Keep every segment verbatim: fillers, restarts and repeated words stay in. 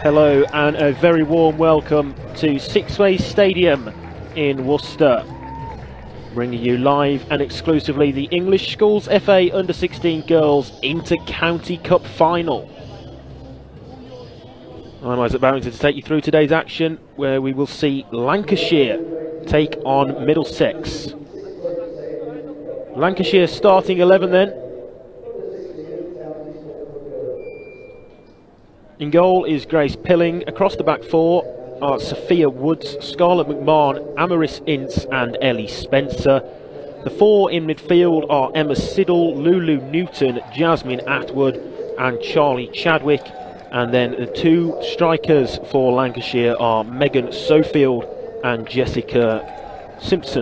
Hello and a very warm welcome to Sixways Stadium in Worcester, bringing you live and exclusively the English Schools F A Under sixteen Girls Inter-County Cup Final. I'm Isaac Barrington to take you through today's action, where we will see Lancashire take on Middlesex. Lancashire starting eleven then. In goal is Grace Pilling. Across the back four are Sophia Woods, Scarlett McMahon, Amaris Ince and Ellie Spencer. The four in midfield are Emma Siddle, Lulu Newton, Jasmine Atwood and Charlie Chadwick. And then the two strikers for Lancashire are Megan Sofield and Jessica Simpson.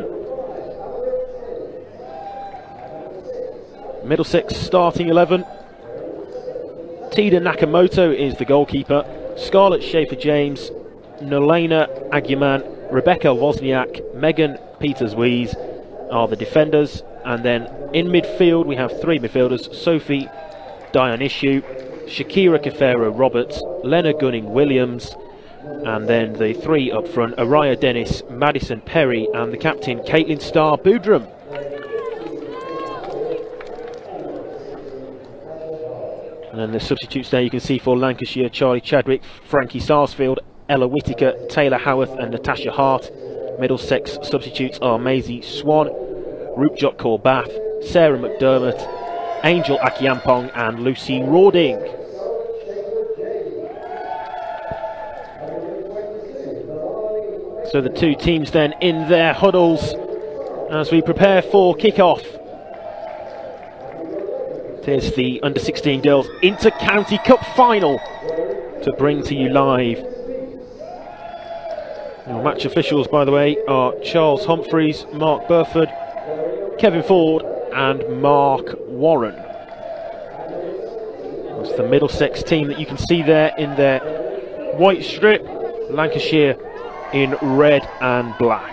Middlesex starting eleven. Tida Nakamoto is the goalkeeper. Scarlett Schaefer-James, Nolena Aguiman, Rebecca Wozniak, Megan Peters-Wees are the defenders. And then in midfield we have three midfielders: Sophie Dionishu, Shakira Kefero-Roberts, Lena Gunning-Williams, and then the three up front: Araya Dennis, Madison Perry and the captain Caitlin Starr-Boodram. And then the substitutes there you can see for Lancashire: Charlie Chadwick, Frankie Sarsfield, Ella Whittaker, Taylor Howarth and Natasha Hart. Middlesex substitutes are Maisie Swan, Rupjot Kaur Bath, Sarah McDermott, Angel Akiampong and Lucy Rawding. So the two teams then in their huddles as we prepare for kick-off. Here's the Under sixteen Girls Inter-County Cup Final to bring to you live. Our match officials, by the way, are Charles Humphreys, Mark Burford, Kevin Ford and Mark Warren. That's the Middlesex team that you can see there in their white strip, Lancashire in red and black.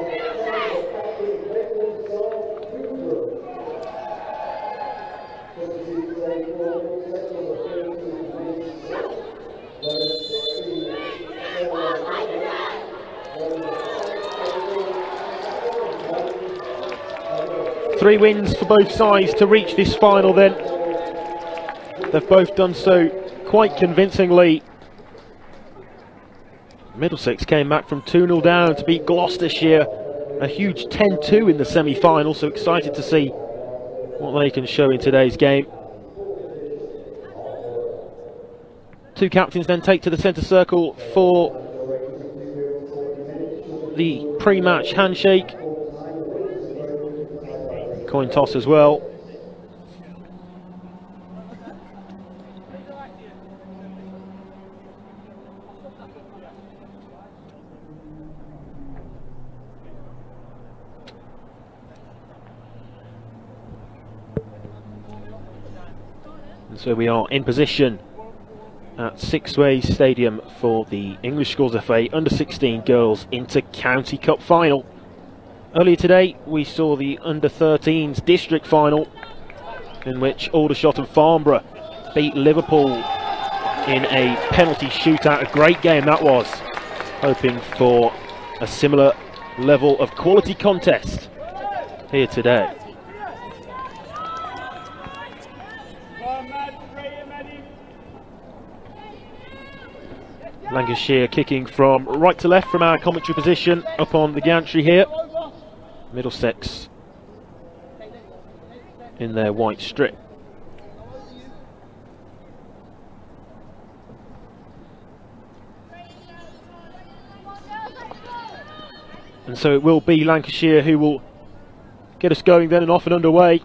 Three wins for both sides to reach this final then. They've both done so quite convincingly. Middlesex came back from two nil down to beat Gloucestershire, a huge ten two in the semi-final, so excited to see what they can show in today's game. Two captains then take to the centre circle for the pre-match handshake. Coin toss as well. And so we are in position at Sixways Stadium for the English Schools F A Under sixteen Girls Inter-County Cup Final. Earlier today we saw the Under thirteens District Final, in which Aldershot and Farnborough beat Liverpool in a penalty shootout. A great game that was. Hoping for a similar level of quality contest here today. Lancashire kicking from right to left from our commentary position up on the gantry here. Middlesex in their white strip. And so it will be Lancashire who will get us going then and off and underway.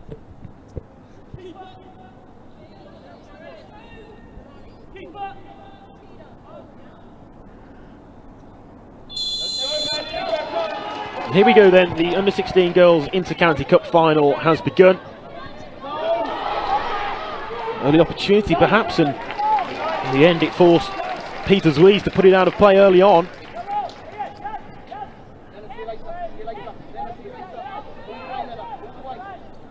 And here we go then, the Under sixteen Girls Inter-County Cup Final has begun. Early opportunity perhaps, and in the end it forced Peters-Wees to put it out of play early on.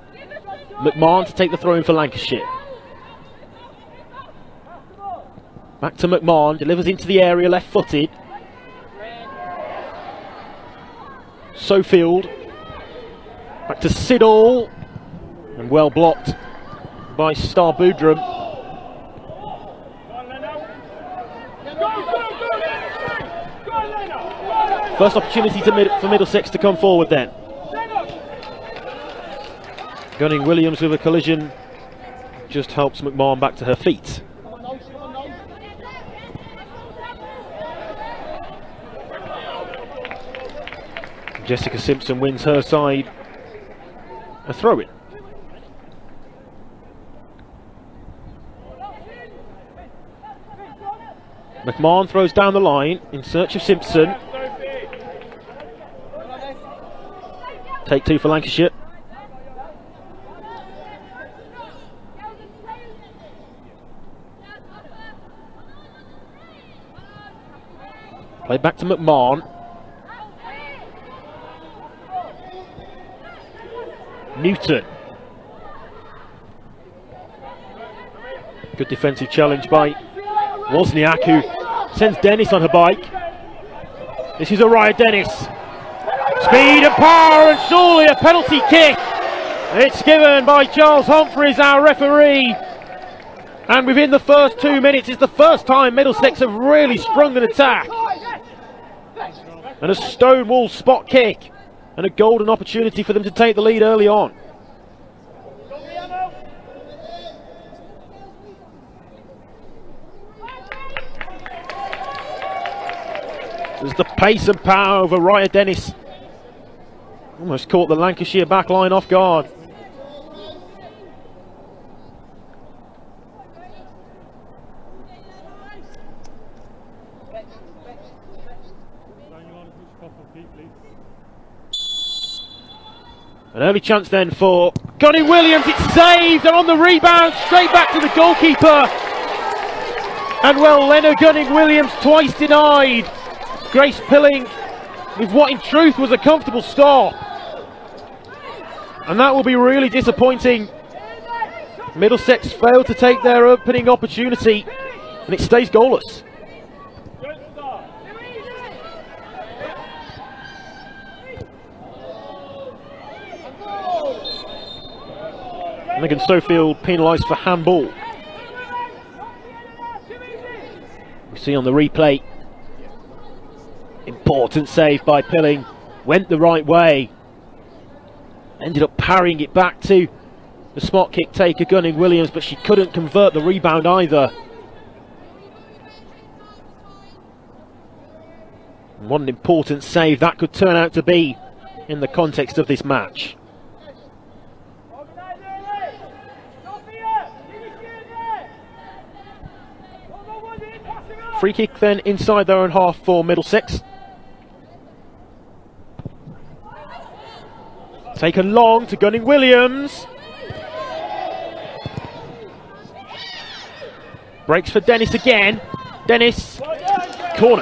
McMahon to take the throw in for Lancashire. Back to McMahon, delivers into the area, left-footed. Sofield. Back to Siddall. And well blocked by Star Boudrum. First opportunity to mid for Middlesex to come forward then. Gunning Williams with a collision just helps McMahon back to her feet. Jessica Simpson wins her side a throw-in. McMahon throws down the line in search of Simpson. Take two for Lancashire. Play back to McMahon. Newton. Good defensive challenge by Wozniak, who sends Dennis on her bike. This is Araya Dennis. Speed and power, and surely a penalty kick. It's given by Charles Humphreys, our referee. And within the first two minutes, it's the first time Middlesex have really sprung an attack. And a stonewall spot kick. And a golden opportunity for them to take the lead early on. There's the pace and power of Araya Dennis. Almost caught the Lancashire back line off guard. An early chance then for Gunning Williams. It's saved, and on the rebound, straight back to the goalkeeper. And well, Leonard Gunning Williams twice denied. Grace Pilling with what in truth was a comfortable stop. And that will be really disappointing. Middlesex failed to take their opening opportunity, and it stays goalless. Megan Sofield penalised for handball. We see on the replay, important save by Pilling, went the right way, ended up parrying it back to the spot kick taker Gunning Williams, but she couldn't convert the rebound either. And what an important save that could turn out to be in the context of this match. Free kick then inside their own half for Middlesex. Taken long to Gunning Williams. Breaks for Dennis again. Dennis, corner.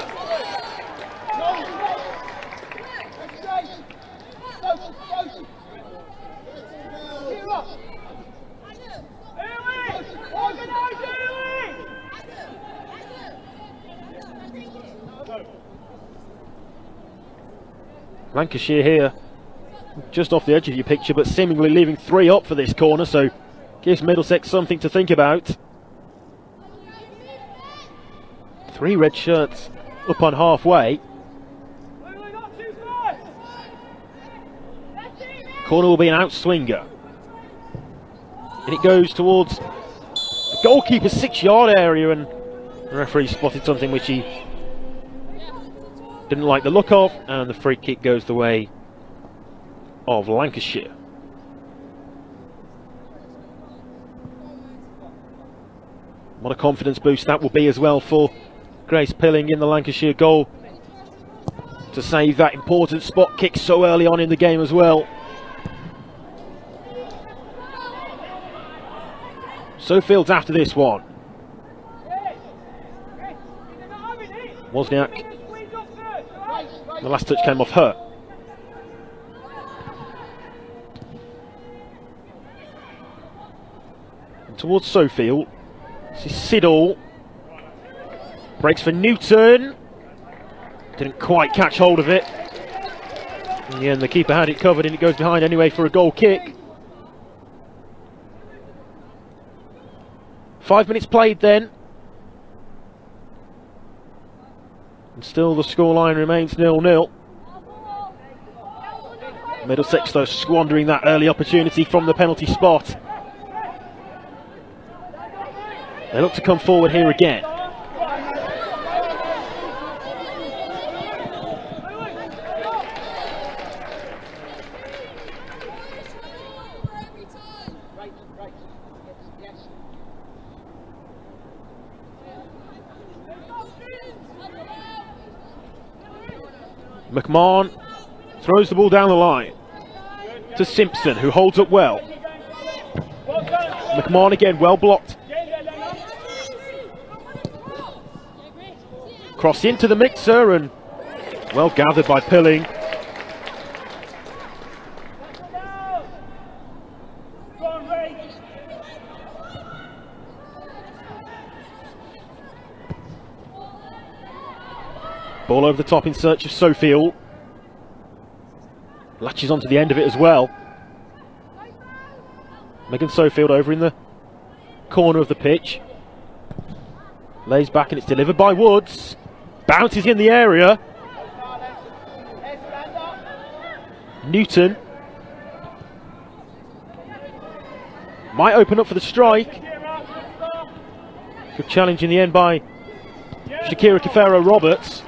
Lancashire here, just off the edge of your picture, but seemingly leaving three up for this corner, so gives Middlesex something to think about. Three red shirts up on halfway. Corner will be an outswinger. And it goes towards the goalkeeper's six-yard area, and the referee spotted something which he didn't like the look of, and the free kick goes the way of Lancashire. What a confidence boost that will be as well for Grace Pilling in the Lancashire goal, to save that important spot kick so early on in the game as well. Sofield's after this one. Wozniak, the last touch came off her. And towards Sofield, this is Siddall. Breaks for Newton. Didn't quite catch hold of it. In the end, the keeper had it covered and it goes behind anyway for a goal kick. Five minutes played then. And still the scoreline remains nil nil. Middlesex though squandering that early opportunity from the penalty spot. They look to come forward here again. McMahon throws the ball down the line to Simpson, who holds up well. McMahon again, well blocked. Cross into the mixer and well gathered by Pilling. Ball over the top in search of Sofield. Latches onto the end of it as well. Megan Sofield over in the corner of the pitch. Lays back and it's delivered by Woods. Bounces in the area. Newton. Might open up for the strike. Good challenge in the end by Shakira Kifero-Roberts.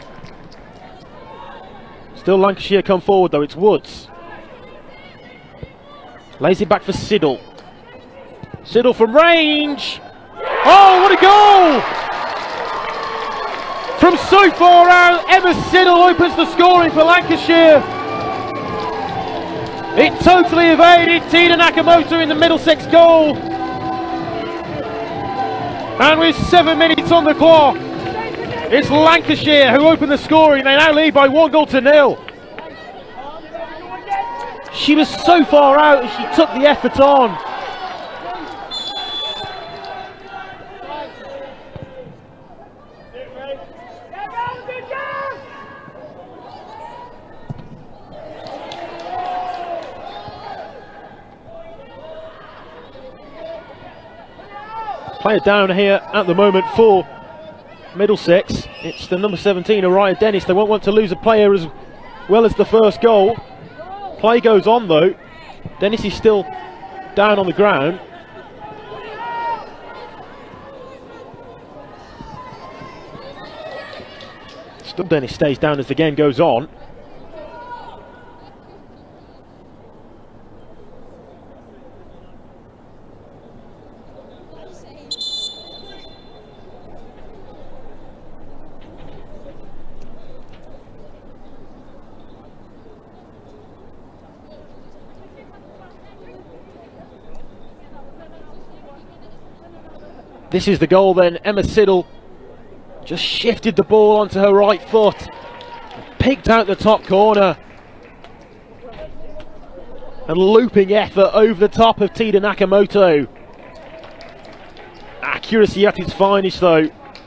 Still Lancashire come forward though, it's Woods. Lays it back for Siddle. Siddle from range! Oh, what a goal! From so far out, Emma Siddle opens the scoring for Lancashire. It totally evaded Tina Nakamoto in the Middlesex goal. And with seven minutes on the clock, it's Lancashire who open the scoring. They now lead by one goal to nil. She was so far out and she took the effort on. Player down here at the moment for Middlesex. It's the number seventeen, Araya Dennis. They won't want to lose a player as well as the first goal. Play goes on though. Dennis is still down on the ground. Still Dennis stays down as the game goes on. This is the goal then. Emma Siddle just shifted the ball onto her right foot, picked out the top corner, and looping effort over the top of Tina Nakamoto. Accuracy at its finest though.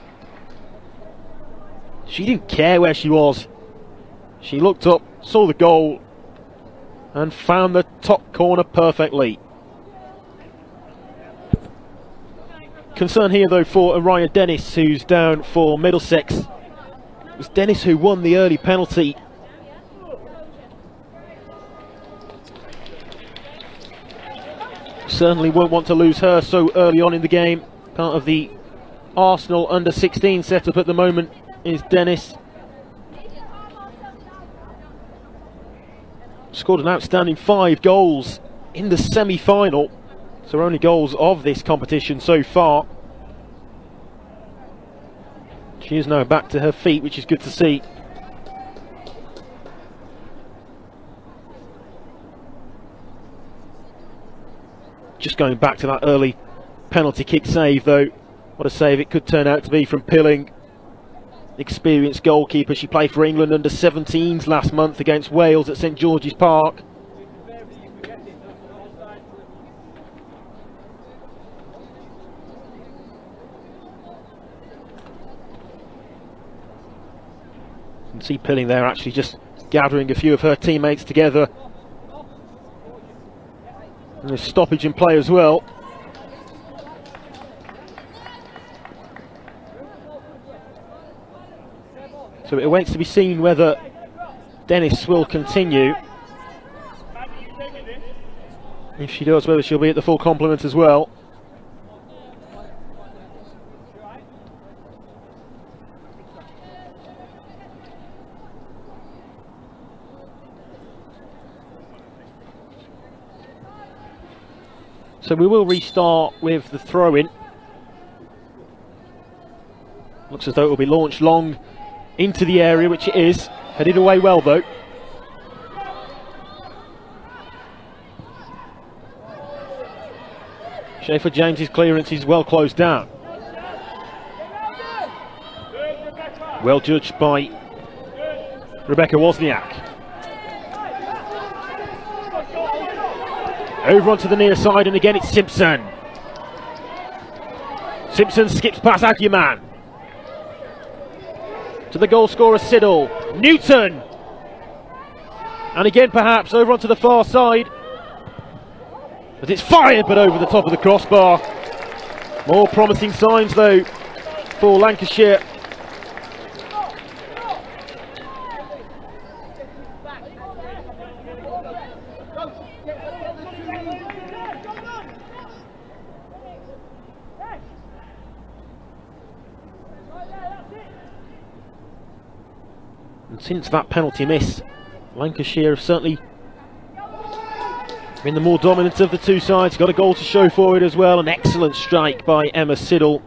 She didn't care where she was. She looked up, saw the goal, and found the top corner perfectly. Concern here though for Araya Dennis, who's down for Middlesex. It was Dennis who won the early penalty. Certainly won't want to lose her so early on in the game. Part of the Arsenal under sixteen setup at the moment is Dennis. Scored an outstanding five goals in the semi-final. So only goals of this competition so far. She is now back to her feet, which is good to see. Just going back to that early penalty kick save though. What a save it could turn out to be from Pilling. Experienced goalkeeper. She played for England under seventeens last month against Wales at St George's Park. can see Pilling there actually just gathering a few of her teammates together. And there's stoppage in play as well. So it awaits to be seen whether Dennis will continue. If she does, whether she'll be at the full complement as well. So we will restart with the throw-in. Looks as though it will be launched long into the area, which it is. Headed away well though. Schaefer James's clearance is well closed down. Well judged by Rebecca Wozniak. Over onto the near side, and again it's Simpson. Simpson skips past Aguiman. To the goal scorer Siddle. Newton! And again perhaps over onto the far side. But it's fired, but over the top of the crossbar. More promising signs though for Lancashire. And since that penalty miss, Lancashire have certainly been the more dominant of the two sides. Got a goal to show for it as well. An excellent strike by Emma Siddle.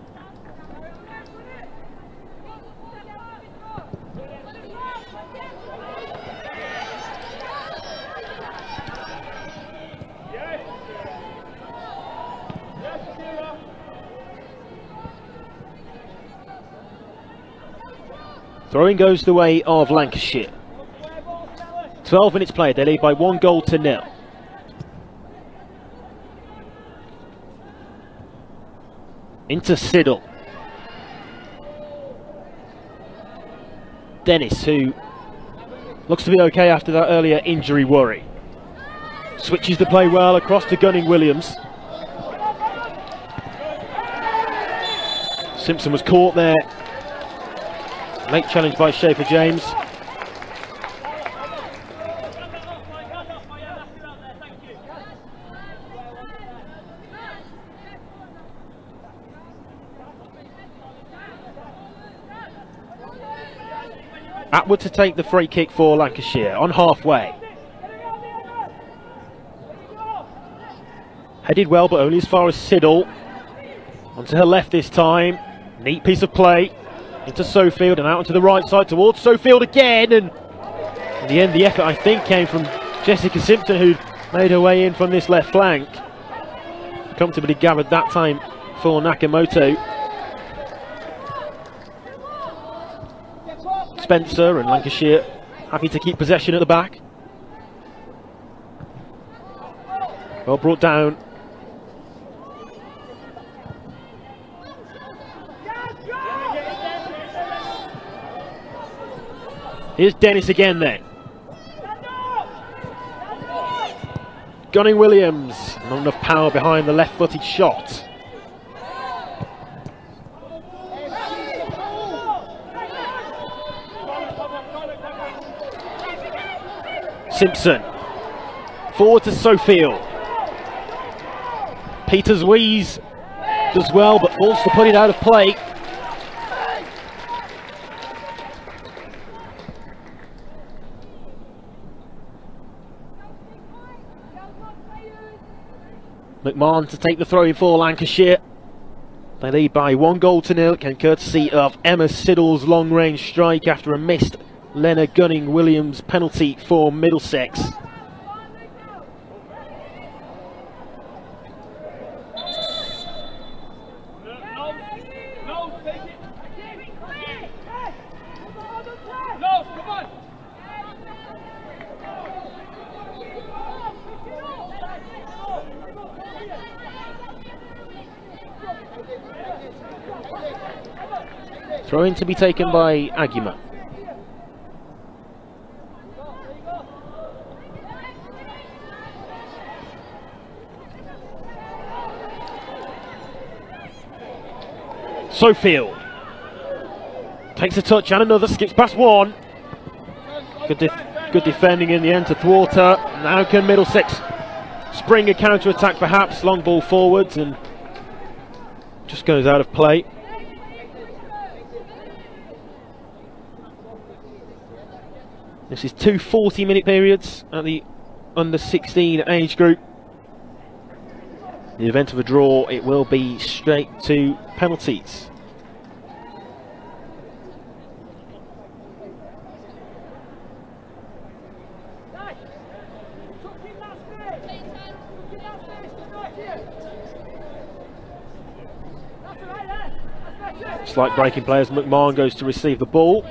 Throwing goes the way of Lancashire. twelve minutes played, they lead by one goal to nil. Into Siddle. Dennis, who looks to be okay after that earlier injury worry. Switches the play well across to Gunning-Williams. Simpson was caught there. Late challenge by Schaefer James. Atwood to take the free kick for Lancashire on halfway. Headed well, but only as far as Siddle. Onto her left this time. Neat piece of play. Into Sofield and out onto the right side towards Sofield again, and in the end the effort I think came from Jessica Simpson, who'd made her way in from this left flank. Comfortably gathered that time for Nakamoto. Spencer and Lancashire happy to keep possession at the back. Well brought down. Here's Dennis again then. Gunning-Williams, not enough power behind the left-footed shot. Simpson, forward to Sofield. Peters Wees does well, but falls to put it out of play. McMahon to take the throw in for Lancashire. They lead by one goal to nil. It came courtesy of Emma Siddle's long range strike after a missed Lena Gunning-Williams penalty for Middlesex. Throw in to be taken by Aguiman. Sofield takes a touch and another, skips past one. Good, def good defending in the end to thwart her. Now can Middlesex spring a counter attack, perhaps? Long ball forwards and just goes out of play. This is two forty minute periods at the under sixteen age group. In the event of a draw, it will be straight to penalties. Slight breaking play as McMahon goes to receive the ball.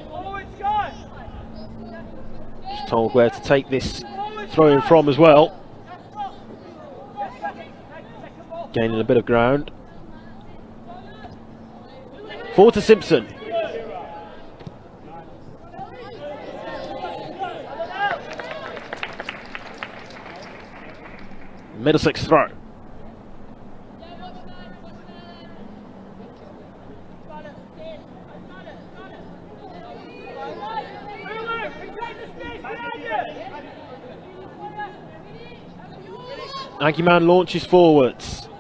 Just told where to take this throw in from as well. Gaining a bit of ground. Forward to Simpson. Middlesex throw. Aguiman launches forwards.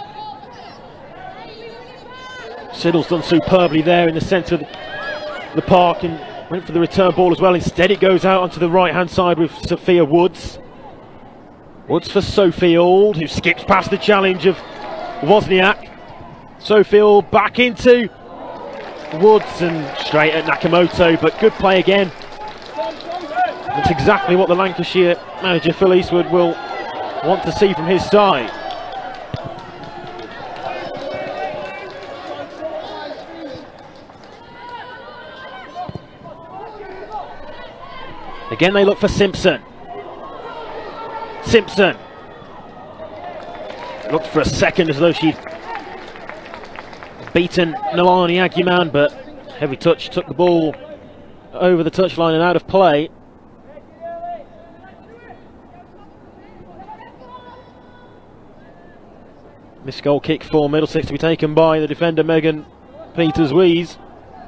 Siddle's done superbly there in the centre of the park and went for the return ball as well. Instead it goes out onto the right hand side with Sophia Woods. Woods for Sofield, who skips past the challenge of Wozniak. Sofield back into Woods and straight at Nakamoto, but good play again. That's exactly what the Lancashire manager Phil Eastwood will want to see from his side. Again they look for Simpson. Simpson looked for a second as though she'd beaten Nalani Aguiman, but heavy touch took the ball over the touchline and out of play. This goal kick for Middlesex to be taken by the defender Megan Peters-Wees.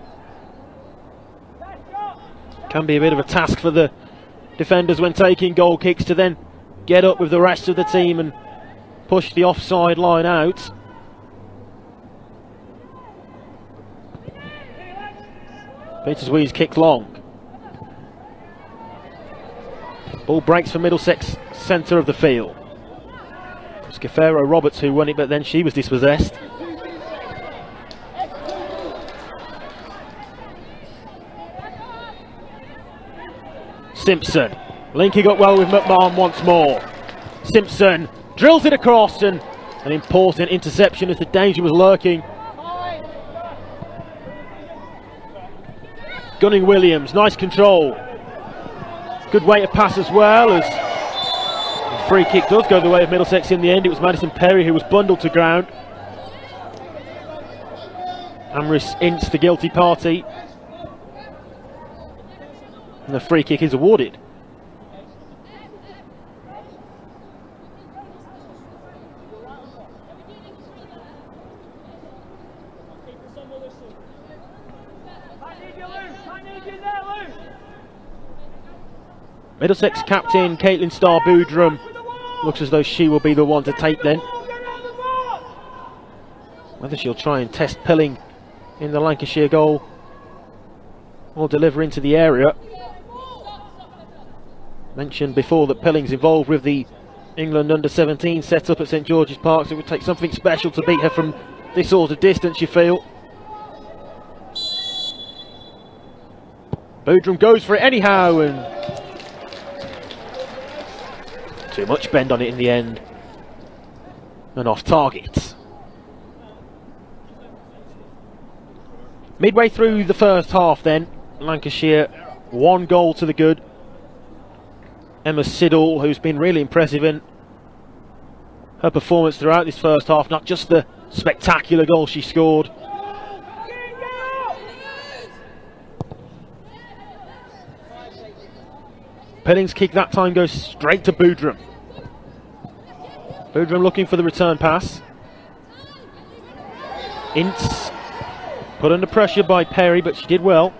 Can be a bit of a task for the defenders when taking goal kicks to then get up with the rest of the team and push the offside line out. Peters-Wees kicked long. Ball breaks for Middlesex, centre of the field. Scafero Roberts who won it, but then she was dispossessed. Simpson linking up well with McMahon once more. Simpson drills it across and an important interception as the danger was lurking. Gunning Williams, nice control. Good way to pass as well as the free kick does go the way of Middlesex in the end. It was Madison Perry who was bundled to ground. Amris Ince the guilty party. And the free kick is awarded. Middlesex captain Caitlin Starr-Boodram looks as though she will be the one to take then. Whether she'll try and test Pilling in the Lancashire goal or deliver into the area. Mentioned before that Pilling's involved with the England under seventeen set up at St George's Park, so it would take something special to beat her from this sort of distance, you feel. Boodram goes for it anyhow, and too much bend on it in the end, and off target. Midway through the first half then, Lancashire one goal to the good. Emma Siddle, who's been really impressive in her performance throughout this first half, not just the spectacular goal she scored. Pilling's kick that time goes straight to Boodram. Boodram looking for the return pass. Ince Put under pressure by Perry, but she did well.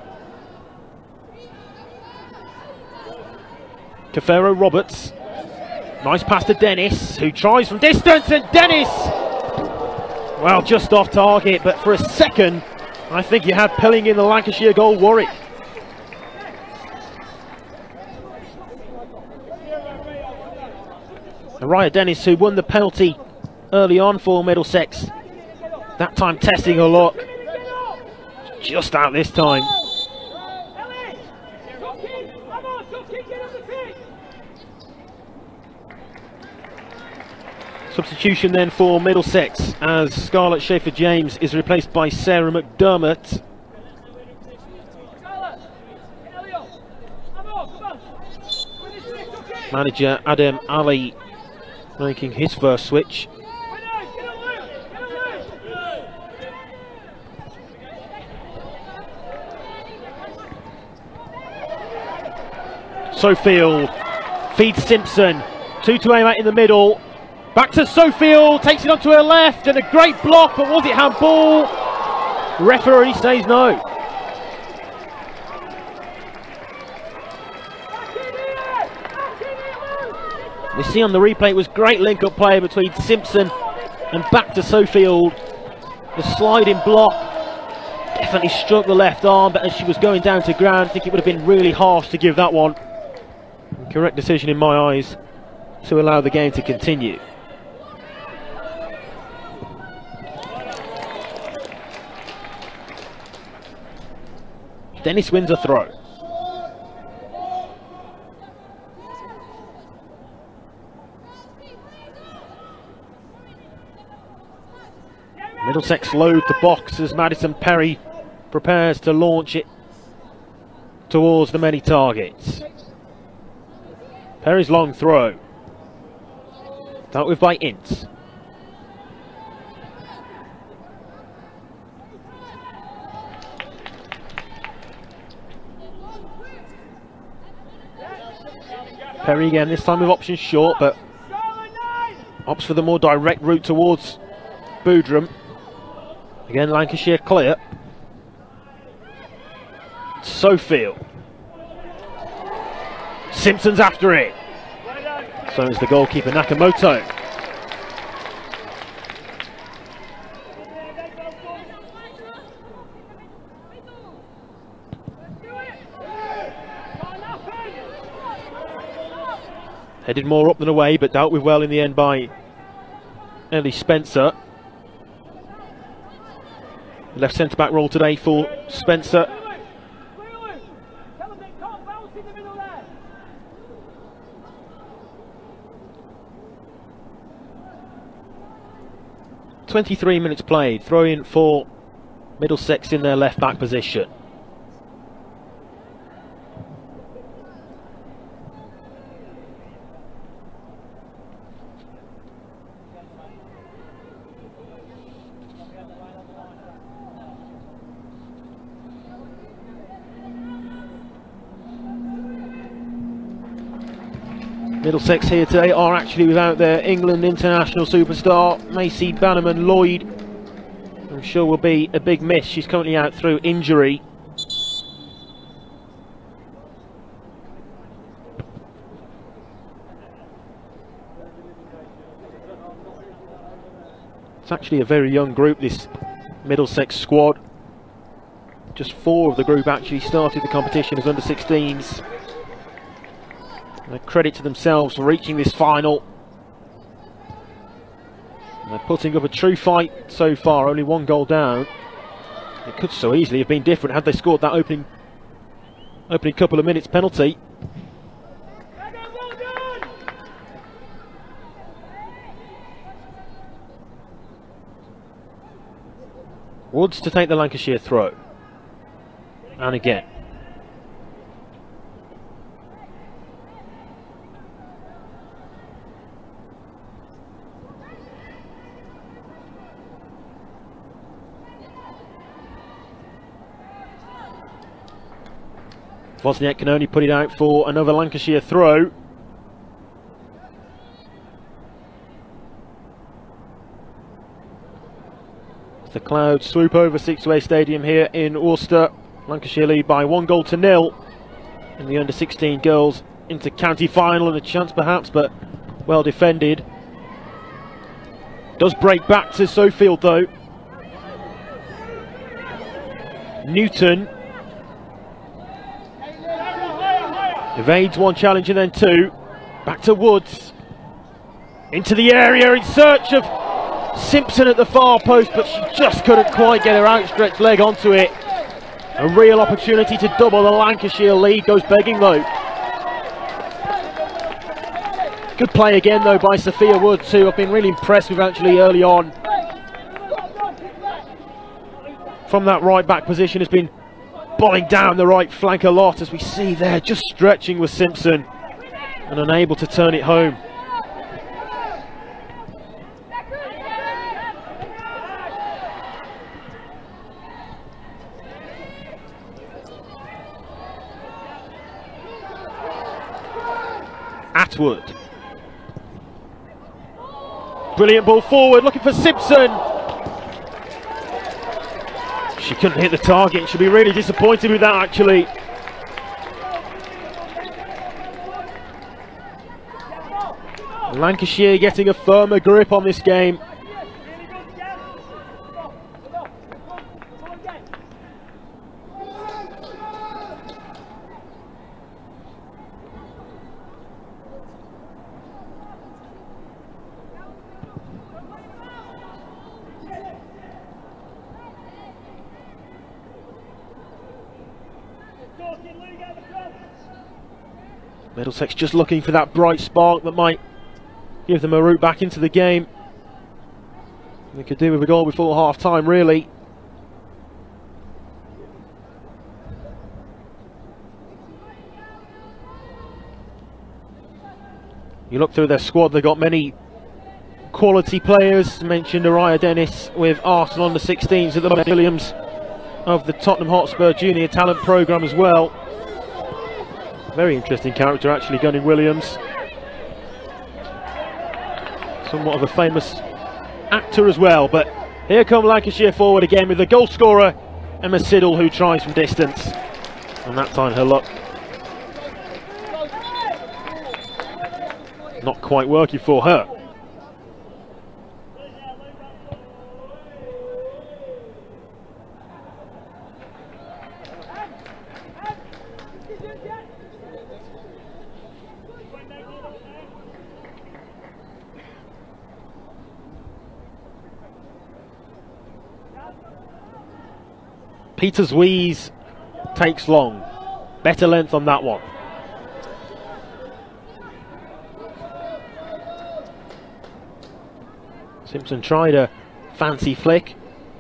Cafero Roberts. Nice pass to Dennis, who tries from distance, and Dennis! Well, just off target, but for a second, I think you had Pilling in the Lancashire goal worried. Araya Dennis, who won the penalty early on for Middlesex, that time testing her luck. Just out this time. Substitution then for Middlesex as Scarlett Schaefer-James is replaced by Sarah McDermott. Manager Adam Ali making his first switch. Sofield feeds Simpson, two to aim at in the middle. Back to Sofield, takes it onto her left, and a great block, but was it handball? Referee says no. We see on the replay it was great link-up play between Simpson and back to Sofield. The sliding block definitely struck the left arm, but as she was going down to ground, I think it would have been really harsh to give that one. Correct decision in my eyes to allow the game to continue. Dennis wins a throw. Middlesex load the box as Madison Perry prepares to launch it towards the many targets. Perry's long throw. Dealt with by Ince. Perry again, this time with options short, but opts for the more direct route towards Boodram. Again, Lancashire clear. Sofield. Simpson's after it. So is the goalkeeper Nakamoto. Headed more up than away, but dealt with well in the end by Ellie Spencer. Left centre back role today for Spencer. twenty-three minutes played, throw in for Middlesex in their left back position. Middlesex here today are actually without their England international superstar Macy Bannerman Lloyd. I'm sure will be a big miss. She's currently out through injury. It's actually a very young group, this Middlesex squad. Just four of the group actually started the competition as under sixteens. And a credit to themselves for reaching this final. And they're putting up a true fight so far, only one goal down. It could so easily have been different had they scored that opening opening couple of minutes penalty. Woods to take the Lancashire throw. And again. Wozniak can only put it out for another Lancashire throw. As the clouds swoop over Sixthway Stadium here in Worcester, Lancashire lead by one goal to nil in the under sixteen girls into county final, and a chance perhaps, but well defended. Does break back to Sofield though. Newton evades one challenge and then two. Back to Woods. Into the area in search of Simpson at the far post, but she just couldn't quite get her outstretched leg onto it. A real opportunity to double the Lancashire lead goes begging though. Good play again though by Sophia Woods, who I've been really impressed with actually early on. From that right back position has been bolling down the right flank a lot, as we see there, just stretching with Simpson and unable to turn it home. Atwood. Brilliant ball forward, looking for Simpson. She couldn't hit the target. She'll be really disappointed with that actually. Lancashire getting a firmer grip on this game. Middlesex just looking for that bright spark that might give them a route back into the game. They could do with a goal before half time really. You look through their squad, they've got many quality players. Mentioned Araya Dennis with Arsenal under sixteens at the moment. Williams of the Tottenham Hotspur Junior Talent Programme as well. Very interesting character actually, Gunning Williams. Somewhat of a famous actor as well, but here come Lancashire forward again with the goal scorer, Emma Siddle, who tries from distance. And that time her luck not quite working for her. Peters Wees takes long. Better length on that one. Simpson tried a fancy flick.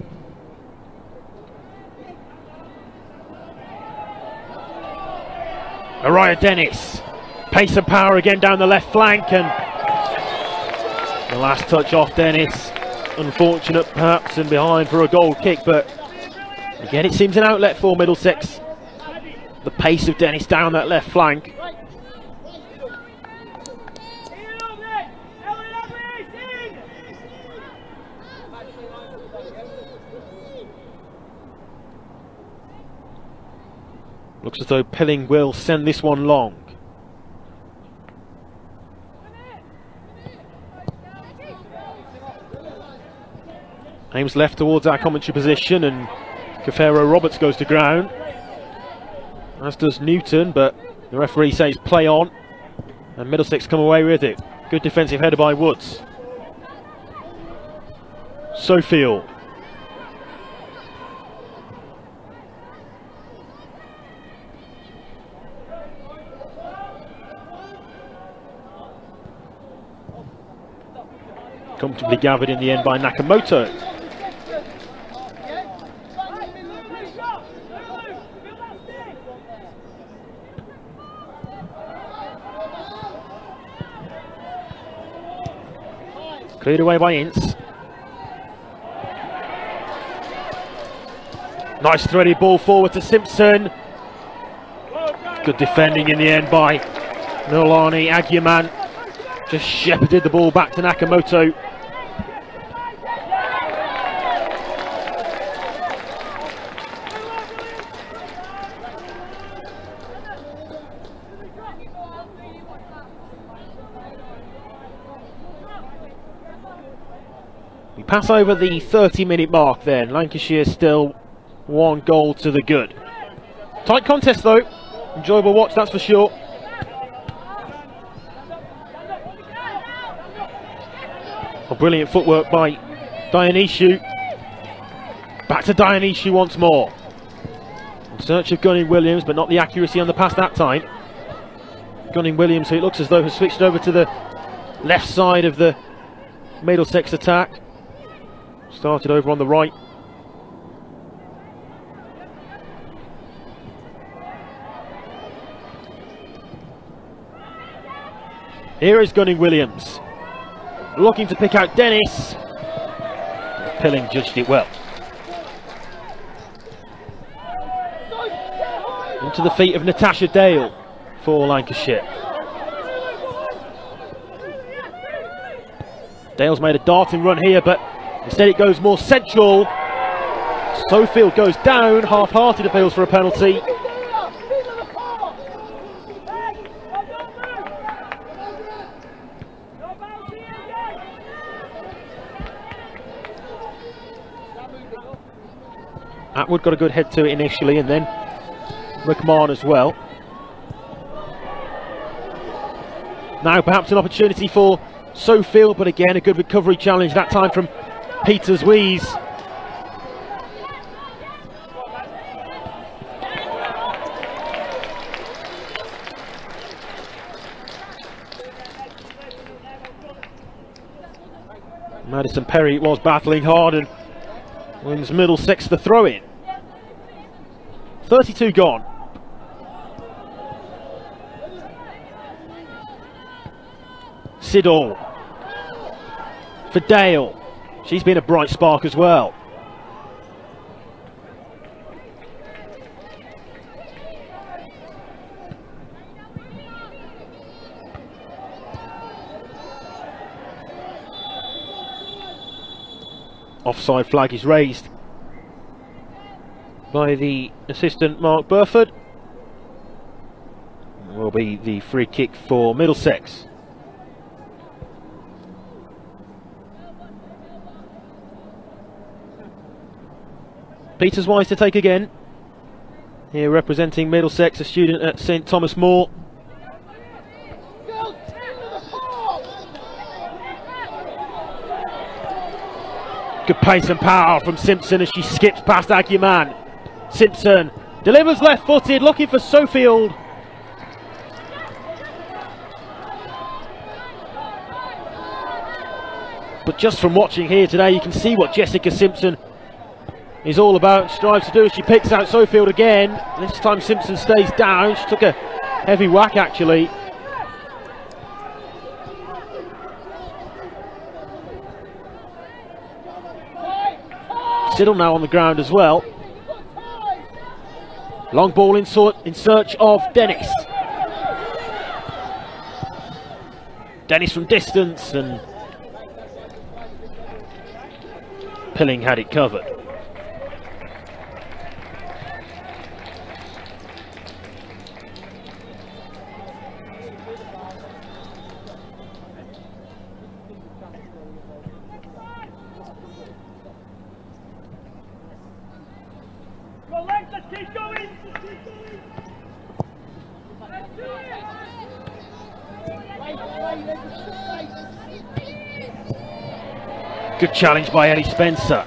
Araya Dennis. Pace and power again down the left flank, and the last touch off Dennis. Unfortunate perhaps, and behind for a goal kick, but again, it seems an outlet for Middlesex. The pace of Dennis down that left flank. Looks as though Pilling will send this one long. Aims left towards our commentary position, and Cafero Roberts goes to ground, as does Newton, but the referee says play on, and Middlesex come away with it. Good defensive header by Woods. Sofield. Comfortably gathered in the end by Nakamoto. Cleared away by Ince. Nice threaded ball forward to Simpson. Good defending in the end by Nolani Aguiman. Just shepherded the ball back to Nakamoto. We pass over the thirty minute mark then. Lancashire still one goal to the good. Tight contest though. Enjoyable watch, that's for sure. Oh, brilliant footwork by Dionysio. Back to Dionysio once more. In search of Gunning Williams, but not the accuracy on the pass that time. Gunning Williams, who it looks as though has switched over to the left side of the Middlesex attack. Started over on the right. Here is Gunning Williams, looking to pick out Dennis. Pilling judged it well. Into the feet of Natasha Dale for Lancashire. Dale's made a darting run here, but instead it goes more central. Sofield goes down, half-hearted appeals for a penalty. Atwood got a good head to it initially, and then McMahon as well. Now perhaps an opportunity for Sofield, but again a good recovery challenge, that time from Peters Wees. Madison Perry was battling hard and wins Middlesex the throw-in. thirty-two gone. Siddall for Dale. She's been a bright spark as well. Offside flag is raised by the assistant Mark Burford. Will be the free kick for Middlesex. Peters Wise to take again. Here representing Middlesex, a student at St Thomas More. Good pace and power from Simpson as she skips past Aguiman. Simpson delivers left-footed, looking for Sofield. But just from watching here today, you can see what Jessica Simpson is all about, strives to do as she picks out Sofield again. This time Simpson stays down. She took a heavy whack actually. Siddall now on the ground as well. Long ball in, sort, in search of Dennis. Dennis from distance, and Pilling had it covered. Good challenge by Ellie Spencer.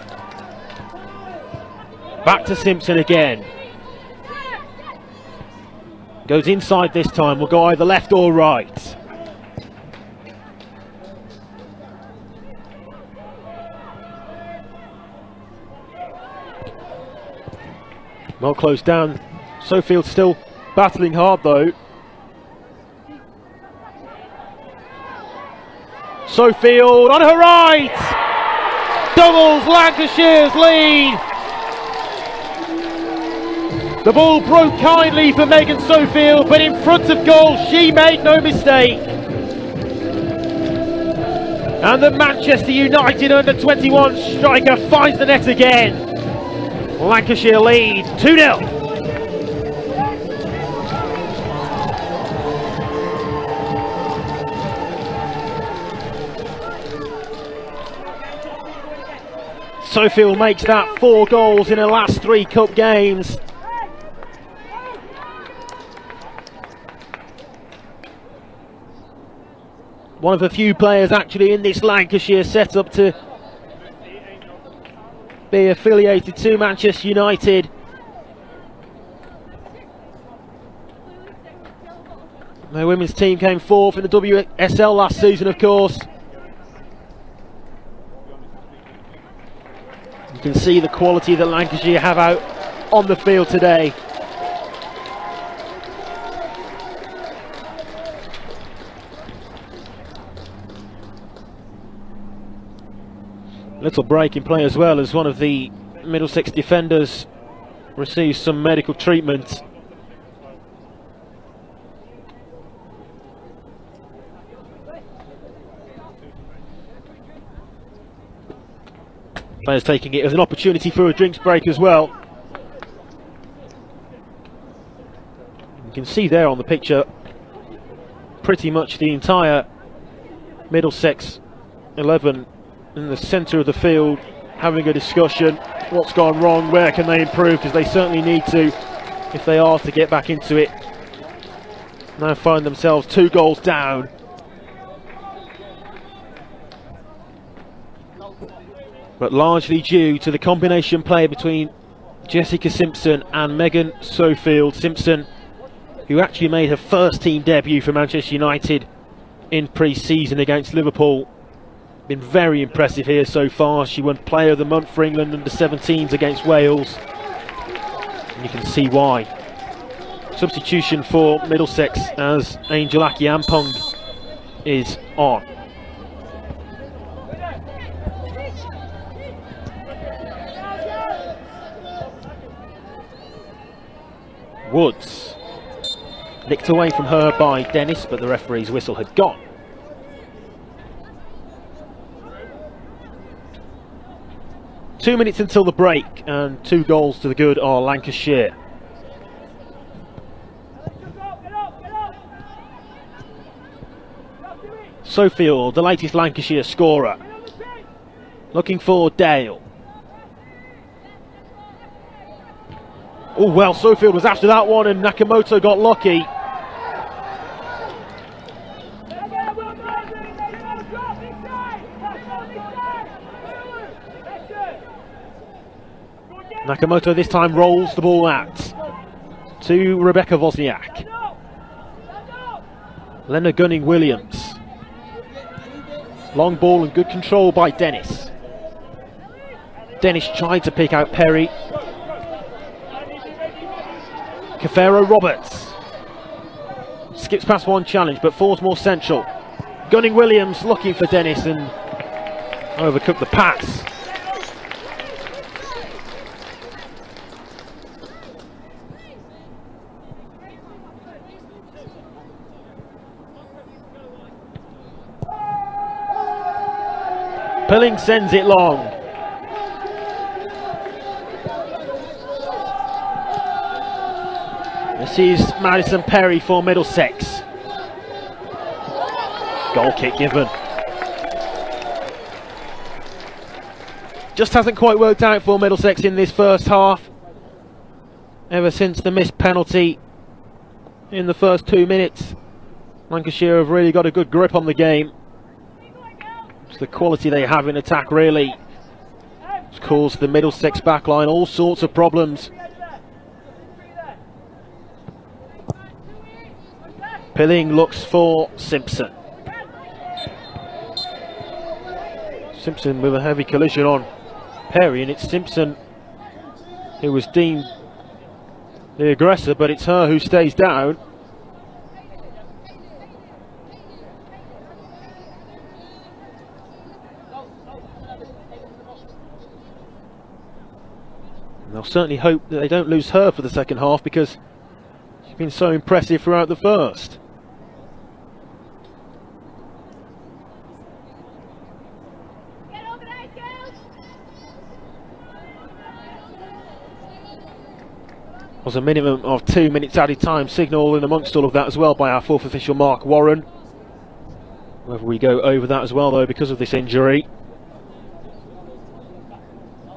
Back to Simpson again. Goes inside this time, will go either left or right. Well closed down. Sofield still battling hard though. Sofield on her right! Doubles Lancashire's lead! The ball broke kindly for Megan Sofield, but in front of goal she made no mistake. And the Manchester United under twenty-one striker finds the net again. Lancashire lead two nil. Sofield makes that four goals in her last three cup games. One of a few players actually in this Lancashire setup to be affiliated to Manchester United. The women's team came fourth in the W S L last season, of course. You can see the quality that Lancashire have out on the field today. Little break in play as well, as one of the Middlesex defenders receives some medical treatment. Players taking it as an opportunity for a drinks break as well. You can see there on the picture pretty much the entire Middlesex eleven in the centre of the field having a discussion. What's gone wrong? Where can they improve? Because they certainly need to if they are to get back into it. Now find themselves two goals down. But largely due to the combination play between Jessica Simpson and Megan Sofield. Simpson, who actually made her first team debut for Manchester United in pre-season against Liverpool. Been very impressive here so far. She won Player of the Month for England under seventeens against Wales. And you can see why. Substitution for Middlesex as Angel Aki-Ampong is on. Woods nicked away from her by Dennis, but the referee's whistle had gone. Two minutes until the break, and two goals to the good are Lancashire. Sofield, the latest Lancashire scorer, looking for Dale. Oh well, Sofield was after that one and Nakamoto got lucky. Nakamoto this time rolls the ball out to Rebecca Wozniak. Lena Gunning-Williams. Long ball and good control by Dennis. Dennis tried to pick out Perry. Cafero Roberts skips past one challenge but falls more central. Gunning-Williams looking for Dennis and overcooked the pass. Pilling sends it long. This is Madison Perry for Middlesex. Goal kick given. Just hasn't quite worked out for Middlesex in this first half. Ever since the missed penalty in the first two minutes, Lancashire have really got a good grip on the game. It's the quality they have in attack really. It's caused the Middlesex backline all sorts of problems. Pilling looks for Simpson. Simpson with a heavy collision on Perry, and it's Simpson who was deemed the aggressor, but it's her who stays down. And they'll certainly hope that they don't lose her for the second half, because she's been so impressive throughout the first. Was a minimum of two minutes added time signal in amongst all of that as well by our fourth official Mark Warren. Whether we go over that as well though because of this injury.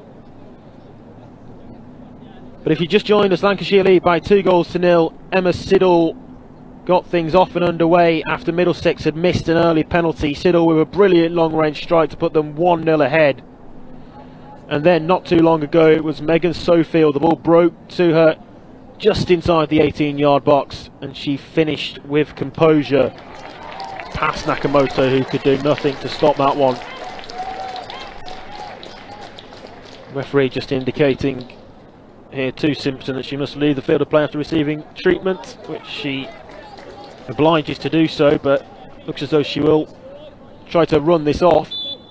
But if you just joined us, Lancashire lead by two goals to nil. Emma Siddle got things off and underway after Middlesex had missed an early penalty. Siddle with a brilliant long-range strike to put them one nil ahead. And then not too long ago it was Megan Sofield. The ball broke to her just inside the eighteen yard box and she finished with composure past Nakamoto, who could do nothing to stop that one. Referee just indicating here to Simpson that she must leave the field of play after receiving treatment, which she obliges to do so, but looks as though she will try to run this off.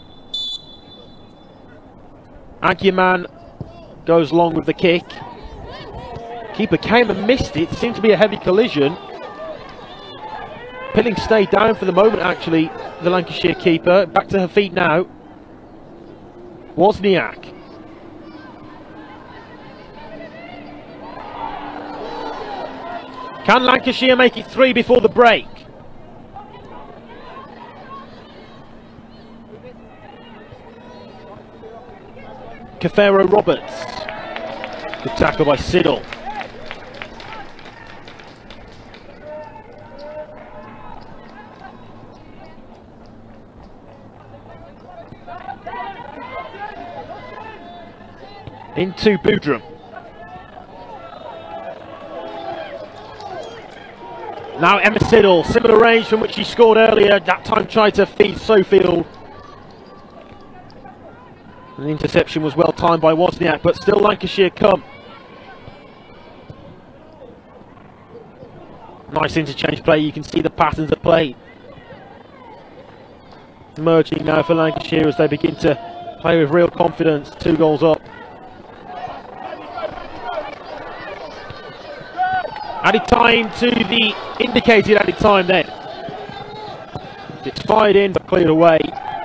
Aguiman goes long with the kick. Keeper came and missed it. Seemed to be a heavy collision. Pilling stayed down for the moment, actually, the Lancashire keeper. Back to her feet now. Wozniak. Can Lancashire make it three before the break? Cafero Roberts. Good tackle by Siddle. Into Boudrum. Now Emma Siddle, similar range from which she scored earlier, that time tried to feed Sofield. And the interception was well timed by Wozniak, but still Lancashire come. Nice interchange play, you can see the patterns of play emerging now for Lancashire as they begin to play with real confidence, two goals up. Added time to the indicated added time then. It's fired in but cleared away.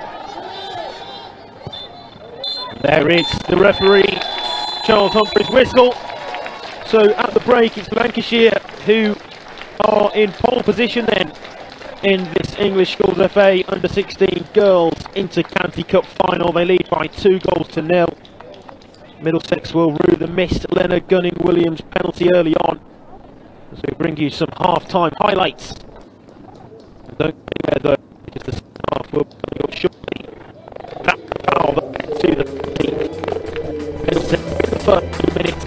There is the referee, Charles Humphreys' whistle. So at the break it's Lancashire who are in pole position then in this English Schools F A under sixteen girls inter-county cup final. They lead by two goals to nil. Middlesex will rue the missed Leonard Gunning-Williams penalty early on. So we bring you some half-time highlights. Don't go anywhere though, because the second half will go shortly. That foul to the team. Middlesex in the first two minutes.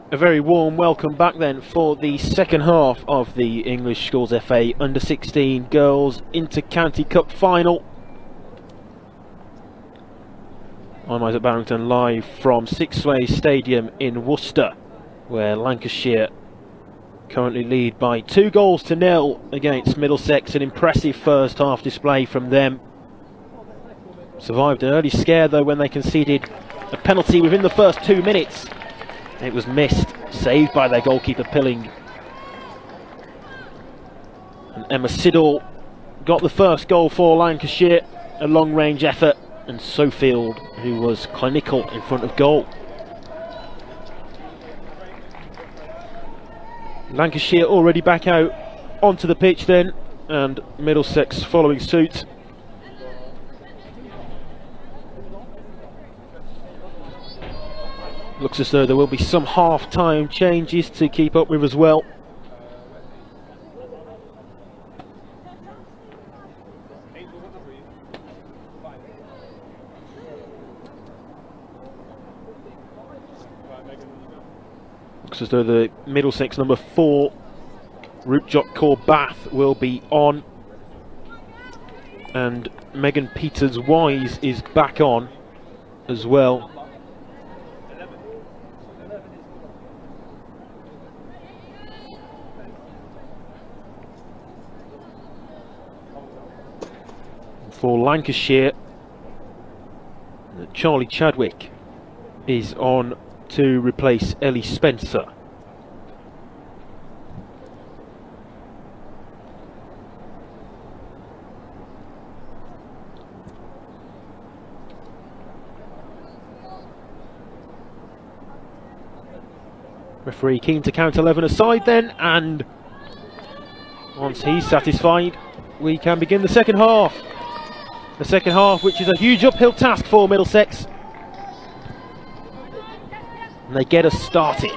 A very warm welcome back then for the second half of the English Schools F A under sixteen Girls Inter-County Cup final. I'm Isaac Barrington, live from Sixways Stadium in Worcester, where Lancashire currently lead by two goals to nil against Middlesex. An impressive first half display from them. Survived an early scare though when they conceded a penalty within the first two minutes. It was missed, saved by their goalkeeper Pilling. And Emma Siddall got the first goal for Lancashire, a long range effort, and Sofield, who was clinical in front of goal. Lancashire already back out onto the pitch then, and Middlesex following suit. Looks as though there will be some half-time changes to keep up with as well. Looks as though the Middlesex number four, Rupjot Kaur Bath, will be on. And Megan Peters-Wise is back on as well. For Lancashire, Charlie Chadwick is on to replace Ellie Spencer. Referee keen to count eleven aside then, and once he's satisfied, we can begin the second half. The second half, which is a huge uphill task for Middlesex. And they get us started.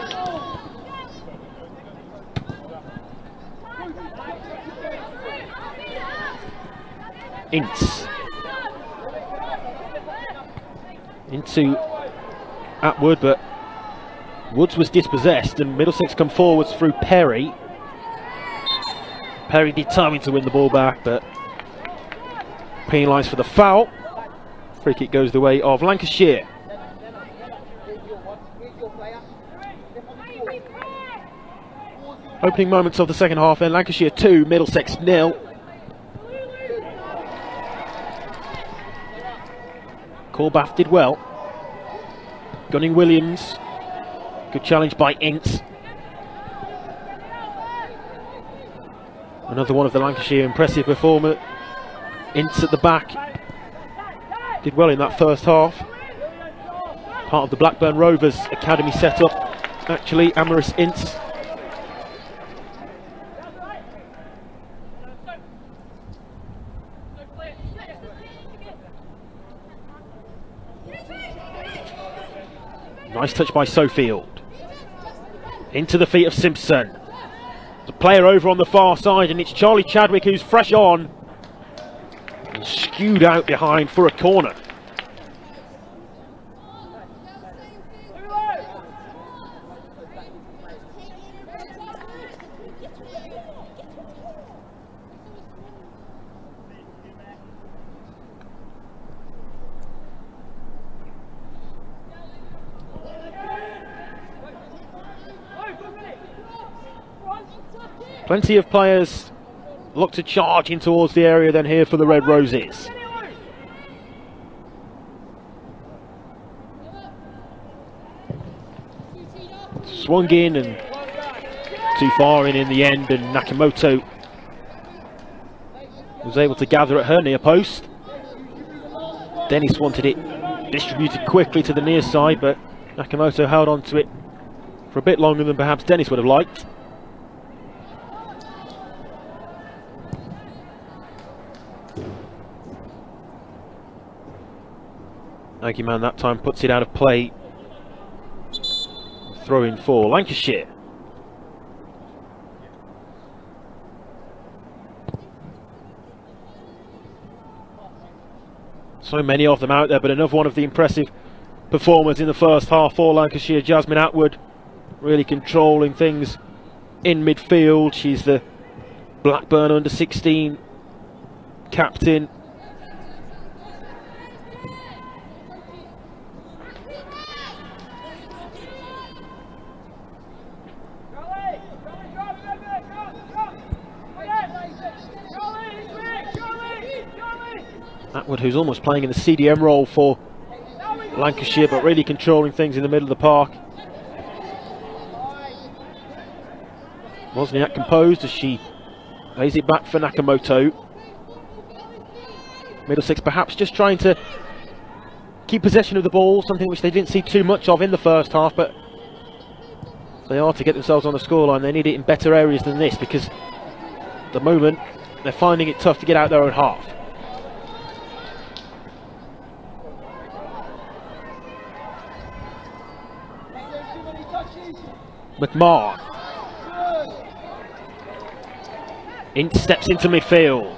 Ince. Into Atwood, but Woods was dispossessed and Middlesex come forwards through Perry. Perry determined to win the ball back, but penalised for the foul. Free kick goes the way of Lancashire. Opening moments of the second half then, Lancashire two, Middlesex nil. Corbath did well. Gunning Williams. Good challenge by Ince. Another one of the Lancashire impressive performer. Ince at the back. Did well in that first half. Part of the Blackburn Rovers academy setup, actually, Amaris Ince. Nice touch by Sofield. Into the feet of Simpson. The player over on the far side, and it's Charlie Chadwick who's fresh on. And skewed out behind for a corner. Plenty of players look to charge in towards the area then here for the Red Roses. Swung in and too far in in the end, and Nakamoto was able to gather at her near post. Dennis wanted it distributed quickly to the near side, but Nakamoto held on to it for a bit longer than perhaps Dennis would have liked. Aguiman that time puts it out of play. Throw in for Lancashire. So many of them out there, but another one of the impressive performers in the first half for Lancashire. Jasmine Atwood really controlling things in midfield. She's the Blackburn under sixteen captain. Atwood, who's almost playing in the C D M role for Lancashire, but really controlling things in the middle of the park. Wozniak composed as she lays it back for Nakamoto. Middlesex perhaps just trying to keep possession of the ball, something which they didn't see too much of in the first half, but if they are to get themselves on the scoreline, they need it in better areas than this, because at the moment they're finding it tough to get out their own half. McMahon in steps into midfield.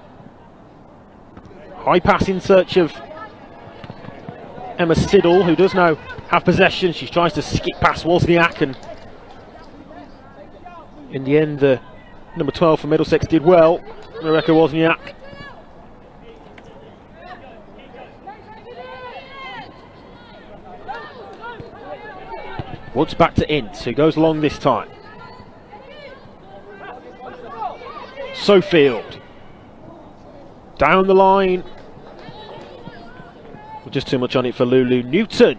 High pass in search of Emma Siddle, who does now have possession. She tries to skip past Wozniak, and in the end, the uh, number twelve for Middlesex did well. Rebecca Wozniak. Woods back to Ince, who goes along this time. Sofield down the line. Just too much on it for Lulu Newton.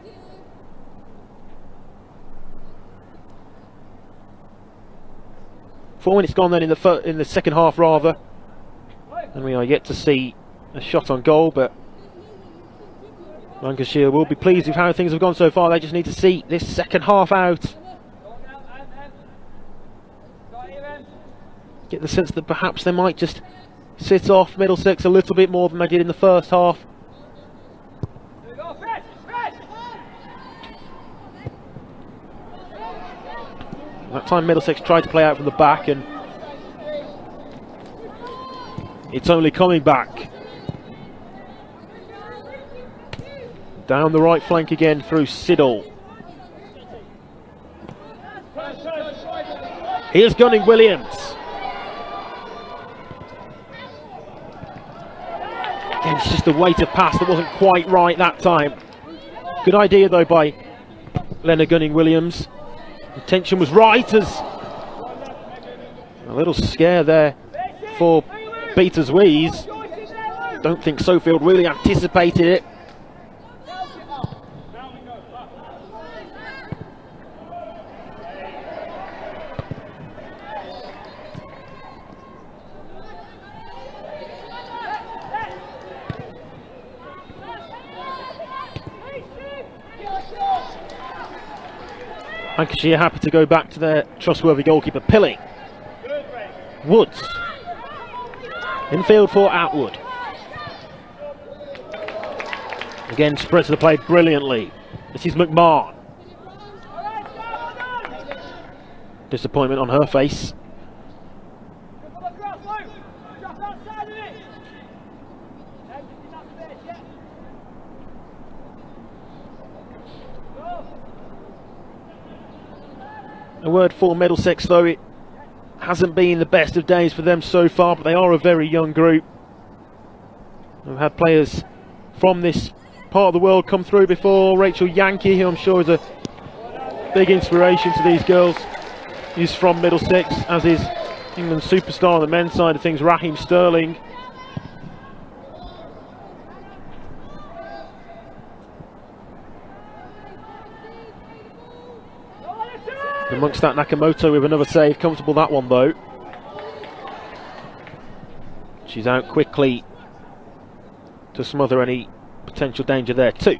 Four minutes gone then in the in the second half, rather, and we are yet to see a shot on goal, but Lancashire will be pleased with how things have gone so far. They just need to see this second half out. Get the sense that perhaps they might just sit off Middlesex a little bit more than they did in the first half. That time Middlesex tried to play out from the back, and it's only coming back. Down the right flank again through Siddle. Here's Gunning Williams. Again, it's just the weight of pass that wasn't quite right that time. Good idea though by Lena Gunning Williams. Intention was right, as a little scare there for Peters Wees. Don't think Sofield really anticipated it. Lancashire happy to go back to their trustworthy goalkeeper Pilling. Woods infield for Atwood. Again, spreads the play brilliantly. This is McMahon. Disappointment on her face. A word for Middlesex though, it hasn't been the best of days for them so far, but they are a very young group. We've had players from this part of the world come through before. Rachel Yankee, who I'm sure is a big inspiration to these girls, is from Middlesex, as is England's superstar on the men's side of things, Raheem Sterling. Amongst that, Nakamoto with another save. Comfortable that one though. She's out quickly to smother any potential danger there too.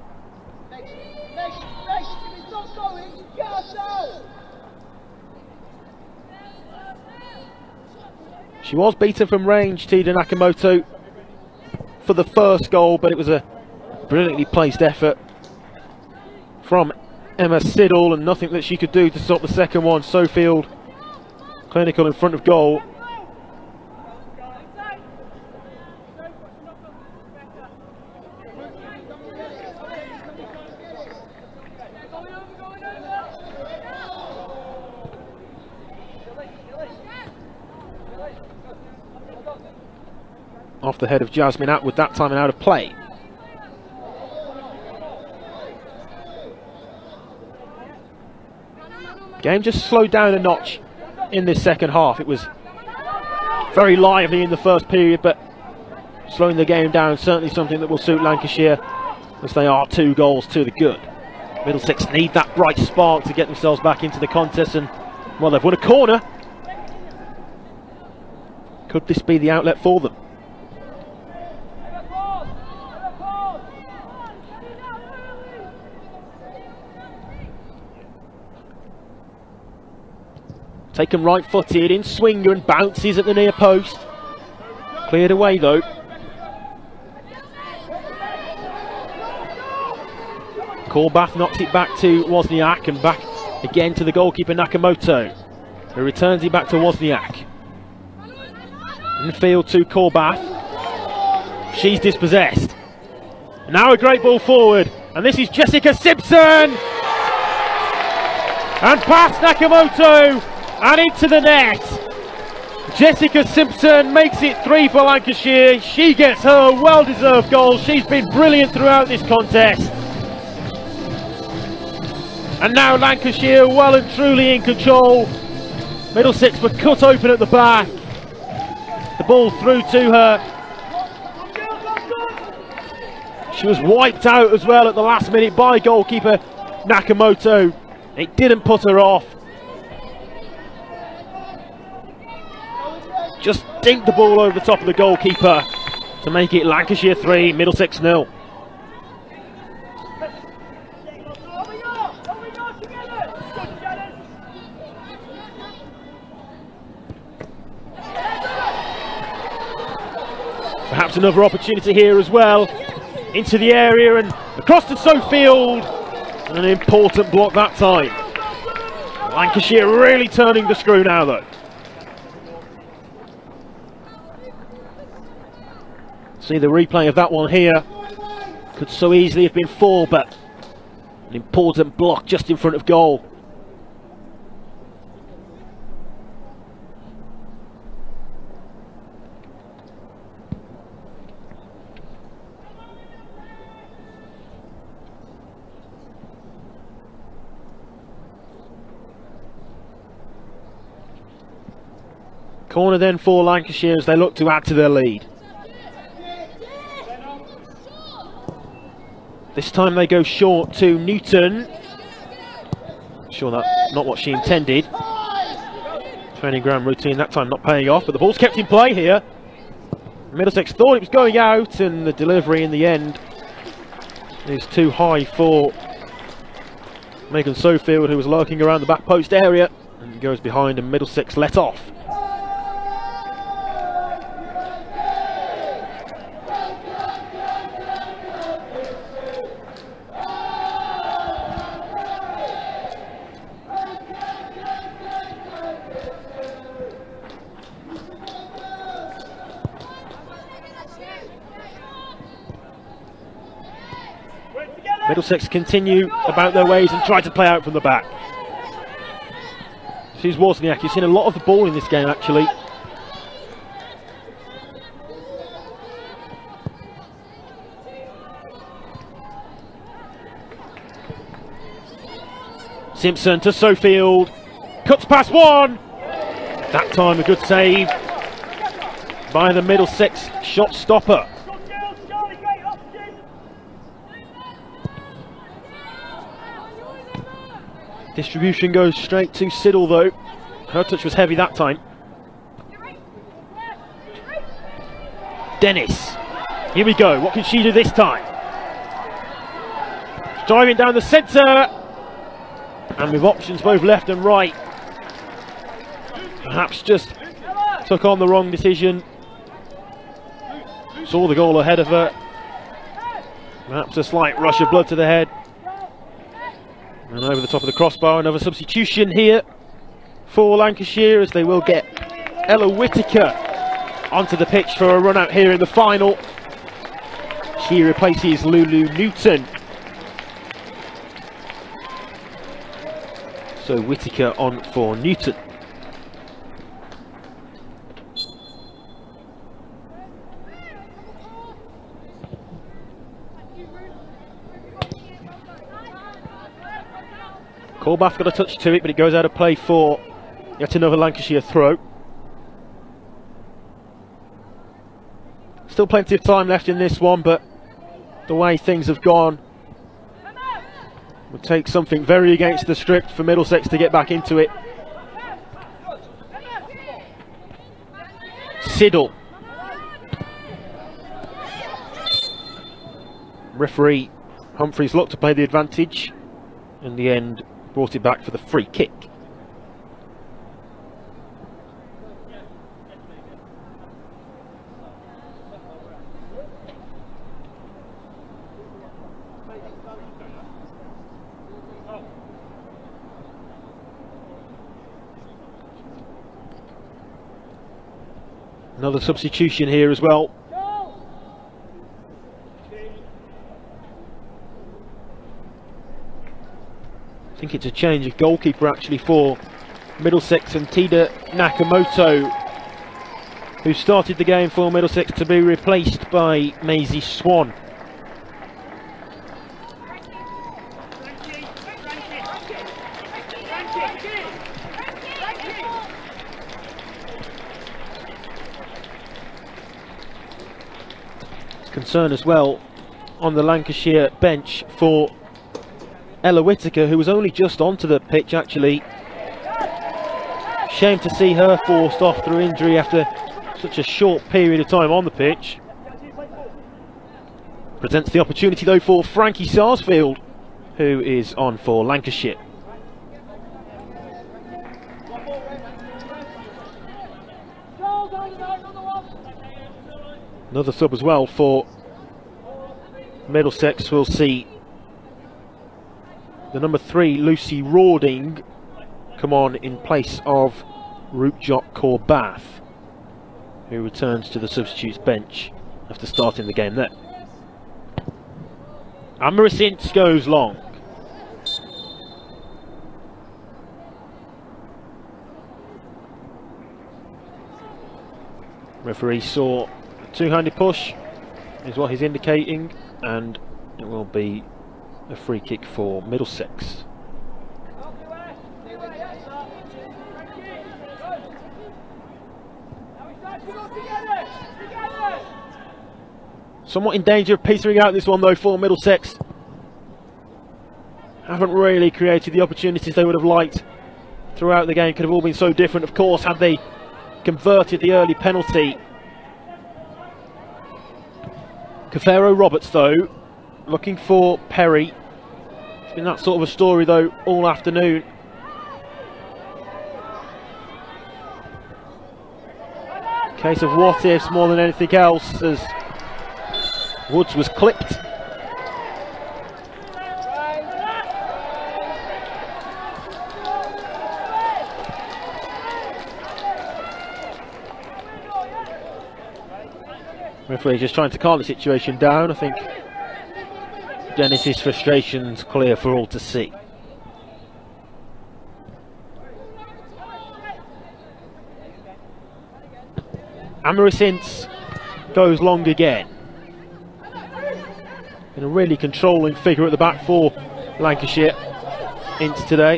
She was beaten from range, Tida Nakamoto, for the first goal, but it was a brilliantly placed effort from Emma Siddle, and nothing that she could do to stop the second one. Sofield clinical in front of goal. off the head of Jasmine Atwood, that time and out of play. Game just slowed down a notch in this second half. It was very lively in the first period, but slowing the game down, certainly something that will suit Lancashire, as they are two goals to the good. Middlesex need that bright spark to get themselves back into the contest, and well, they've won a corner. Could this be the outlet for them? Taken right footed in swinger and bounces at the near post. Cleared away though. Korbath knocks it back to Wozniak, and back again to the goalkeeper Nakamoto, who returns it back to Wozniak. Infield to Korbath. She's dispossessed. Now a great ball forward, and this is Jessica Simpson! And past Nakamoto and into the net. Jessica Simpson makes it three for Lancashire. She gets her well-deserved goal. She's been brilliant throughout this contest. And now Lancashire well and truly in control. Middlesex were cut open at the back. The ball through to her. She was wiped out as well at the last minute by goalkeeper Nakamoto. It didn't put her off. Just dinked the ball over the top of the goalkeeper to make it Lancashire three, Middlesex nil. Perhaps another opportunity here as well. Into the area and across to Sofield. And an important block that time. Lancashire really turning the screw now though. See the replay of that one here. Could so easily have been four, but an important block just in front of goal. Corner then for Lancashire as they look to add to their lead. This time they go short to Newton. Sure that's not what she intended. Training ground routine that time not paying off, but the ball's kept in play here. Middlesex thought it was going out, and the delivery in the end is too high for Megan Sofield, who was lurking around the back post area, and goes behind, and Middlesex let off. Middlesex continue about their ways and try to play out from the back. This is Wozniak. You've seen a lot of the ball in this game actually. Simpson to Sofield. Cuts past one. That time a good save by the Middlesex shot stopper. Distribution goes straight to Siddle though. Her touch was heavy that time. Dennis. Here we go. What can she do this time? Driving down the centre. And with options both left and right. Perhaps just took on the wrong decision. Saw the goal ahead of her. Perhaps a slight rush of blood to the head. And over the top of the crossbar, another substitution here for Lancashire, as they will get Ella Whittaker onto the pitch for a run out here in the final. She replaces Lulu Newton. So Whittaker on for Newton. Bullbath got a touch to it, but it goes out of play for yet another Lancashire throw. Still plenty of time left in this one, but the way things have gone would take something very against the script for Middlesex to get back into it. Siddle. Referee Humphreys looked to play the advantage. In the end, brought it back for the free kick. Another substitution here as well. I think it's a change of goalkeeper actually for Middlesex, and Tida Nakamoto, who started the game for Middlesex, to be replaced by Maisie Swan. Concern as well on the Lancashire bench for Ella Whittaker, who was only just onto the pitch actually. Shame to see her forced off through injury after such a short period of time on the pitch. Presents the opportunity though for Frankie Sarsfield, who is on for Lancashire. Another sub as well for Middlesex. We'll see the number three, Lucy Rawding, come on in place of Rootjock Corbath, who returns to the substitutes bench after starting the game there. Amarasint goes long. Referee saw a two-handed push, is what he's indicating, and it will be a free kick for Middlesex. Somewhat in danger of petering out this one though for Middlesex. Haven't really created the opportunities they would have liked throughout the game. Could have all been so different, of course, had they converted the early penalty. Cafero Roberts though, looking for Perry. It's been that sort of a story though all afternoon. Case of what ifs more than anything else, as Woods was clipped. Referee just trying to calm the situation down. I think Dennis's frustration's clear for all to see. Amarasint goes long again. And a really controlling figure at the back for Lancashire Ince today.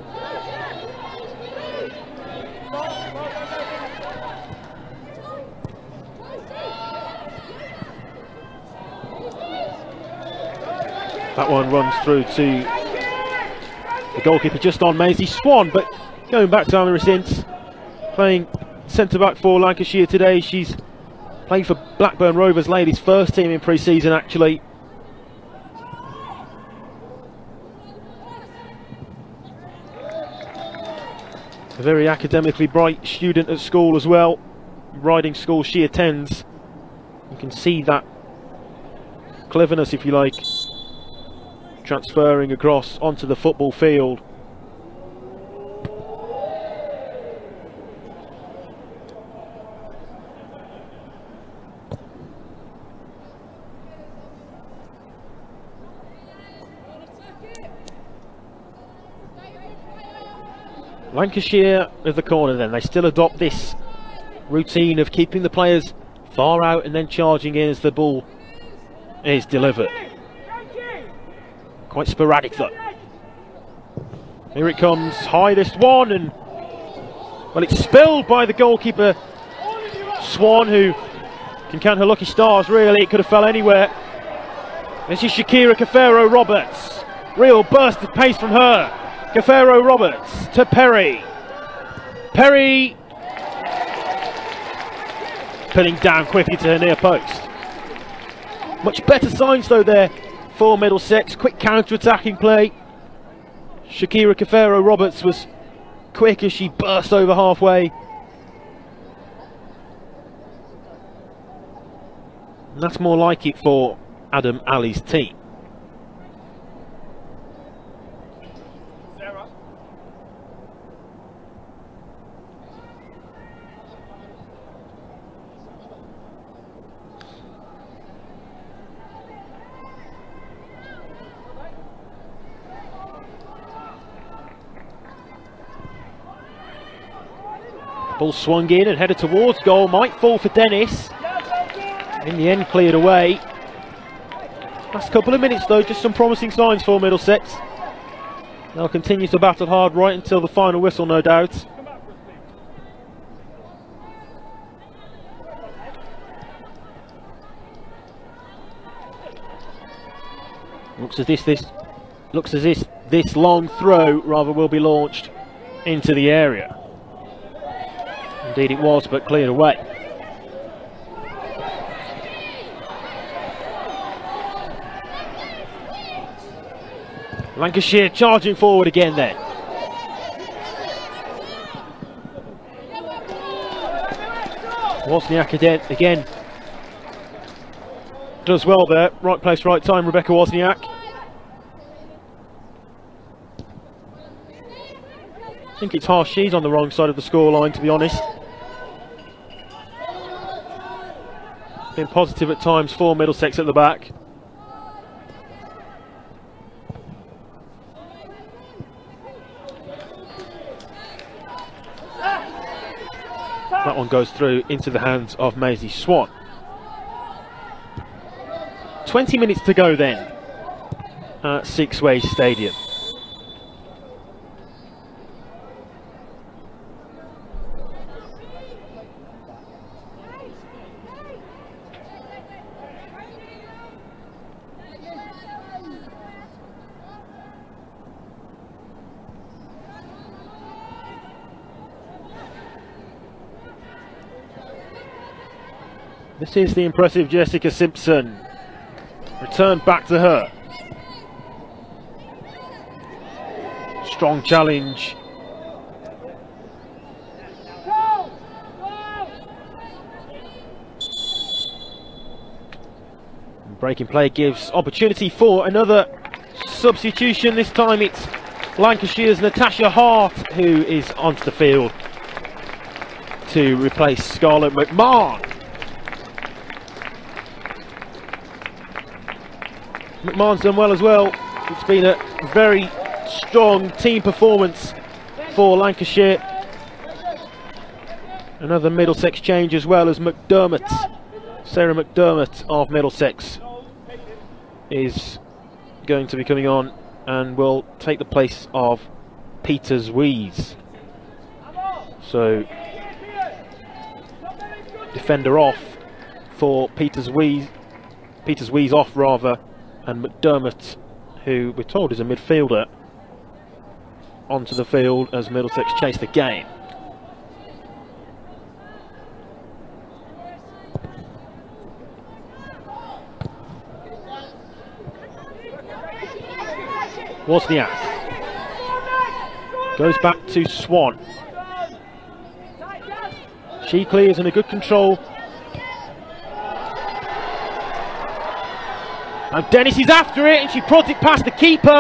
That one runs through to the goalkeeper just on Maisie Swan, but going back to Amarasint, playing centre-back for Lancashire today. She's played for Blackburn Rovers ladies first team in pre-season actually. A very academically bright student at school as well. Riding school she attends. You can see that cleverness, if you like, transferring across onto the football field. Lancashire with the corner then. They still adopt this routine of keeping the players far out and then charging in as the ball is delivered. Quite sporadic though. Here it comes, highest one, and well, it's spilled by the goalkeeper Swan, who can count her lucky stars. Really, it could have fell anywhere. This is Shakira Cafaro Roberts. Real burst of pace from her. Cafaro Roberts to Perry. Perry pinning down quickly to her near post. Much better signs though there for Middlesex. Quick counter-attacking play. Shakira Cafaro Roberts was quick as she burst over halfway. And that's more like it for Adam Ali's team. Ball swung in and headed towards goal, might fall for Dennis. In the end, cleared away. Last couple of minutes though, just some promising signs for Middlesex. They'll continue to battle hard right until the final whistle, no doubt. Looks as this this looks as if this long throw rather will be launched into the area. Indeed it was, but cleared away. Lancashire charging forward again then. Wozniak again, again does well there. Right place, right time, Rebecca Wozniak. I think it's harsh she's on the wrong side of the scoreline, to be honest. Been positive at times for Middlesex at the back. That one goes through into the hands of Maisie Swan. twenty minutes to go then at Six Ways Stadium. This is the impressive Jessica Simpson. Returned back to her. Strong challenge. Breaking play gives opportunity for another substitution. This time it's Lancashire's Natasha Hart who is onto the field to replace Scarlett McMahon. McMahon's done well as well. It's been a very strong team performance for Lancashire. Another Middlesex change as well as McDermott. Sarah McDermott of Middlesex is going to be coming on and will take the place of Peters Wees. So, defender off for Peters Wees. Peters Wees off rather. And McDermott, who we're told is a midfielder, onto the field as Middlesex chase the game. Wozniak goes back to Swan. She clears in a good control. And Dennis is after it, and she prods it past the keeper.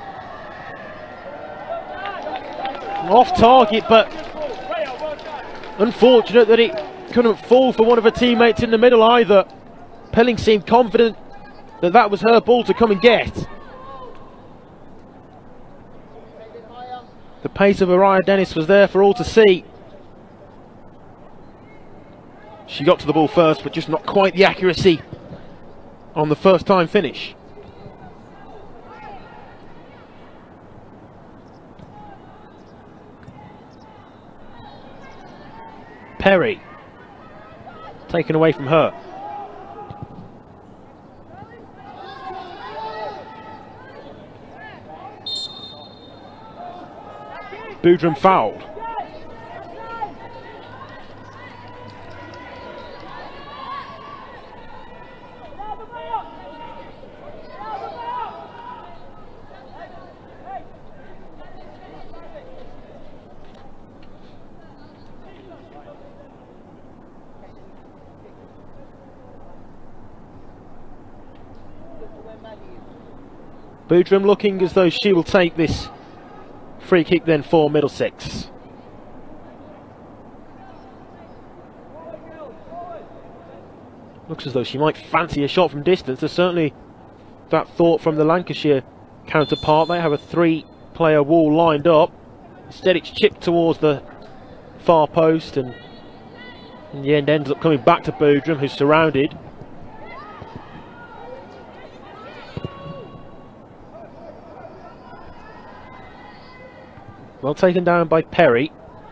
Off target, but unfortunate that it couldn't fall for one of her teammates in the middle either. Pelling seemed confident that that was her ball to come and get. The pace of Araya Dennis was there for all to see. She got to the ball first, but just not quite the accuracy on the first time finish. Perry. Taken away from her. Boodram fouled. Boodram looking as though she will take this free kick then for Middlesex. Looks as though she might fancy a shot from distance. There's certainly that thought from the Lancashire counterpart. They have a three-player wall lined up. Instead it's chipped towards the far post, and in the end ends up coming back to Boodram, who's surrounded. Well taken down by Perry.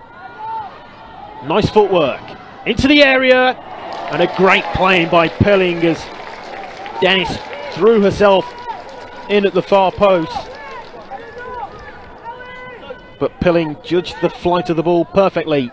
Nice footwork into the area, and a great playing by Pilling as Dennis threw herself in at the far post. But Pilling judged the flight of the ball perfectly.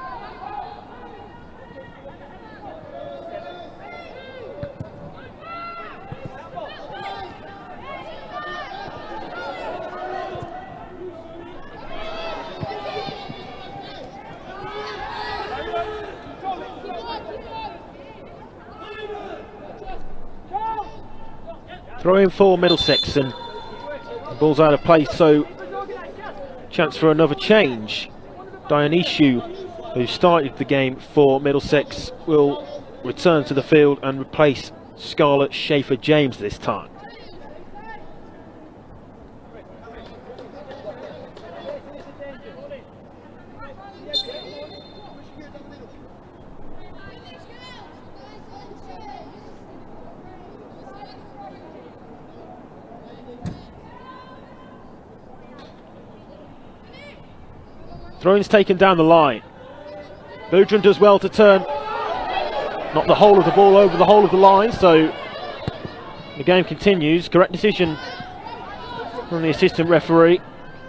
Throw in for Middlesex, and the ball's out of place, so chance for another change. Dionysio, who started the game for Middlesex, will return to the field and replace Scarlett Schaefer-James this time. Throw-in's taken down the line. Boodram does well to turn not the whole of the ball over the whole of the line, so the game continues. Correct decision from the assistant referee.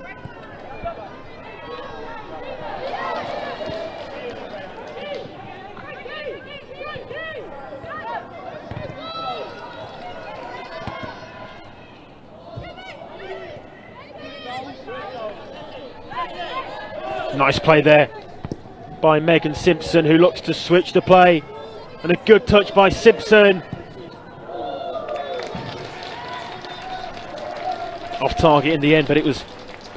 Nice play there by Megan Simpson, who looks to switch the play, and a good touch by Simpson. Off target in the end, but it was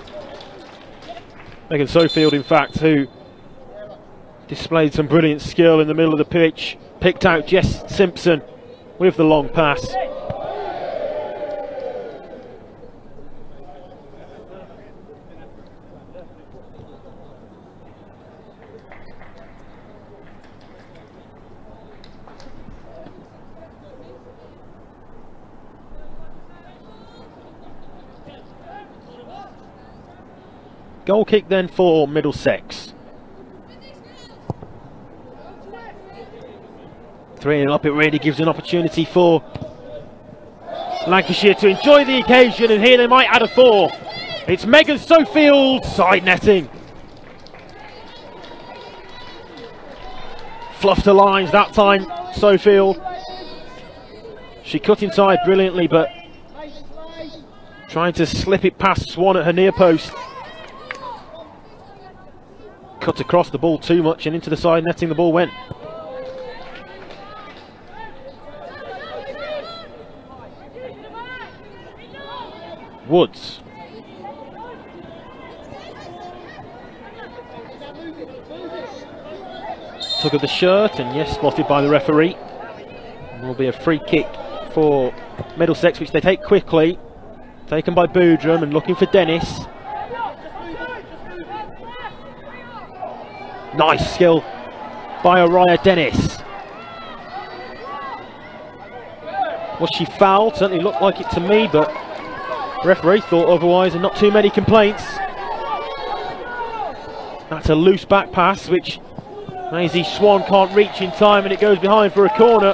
Megan Sofield, in fact, who displayed some brilliant skill in the middle of the pitch, picked out Jess Simpson with the long pass. Goal kick then for Middlesex. three nil up, it really gives an opportunity for Lancashire to enjoy the occasion, and here they might add a fourth. It's Megan Sofield, side netting. Fluffed her lines that time, Sofield. She cut inside brilliantly, but trying to slip it past Swan at her near post. Cut across the ball too much, and into the side netting the ball went. Woods. Took of the shirt, and yes, spotted by the referee. And will be a free kick for Middlesex, which they take quickly. Taken by Boodram and looking for Dennis. Nice skill by Araya Dennis. Was she fouled? Certainly looked like it to me, but the referee thought otherwise, and not too many complaints. That's a loose back pass, which Maisie Swan can't reach in time and it goes behind for a corner.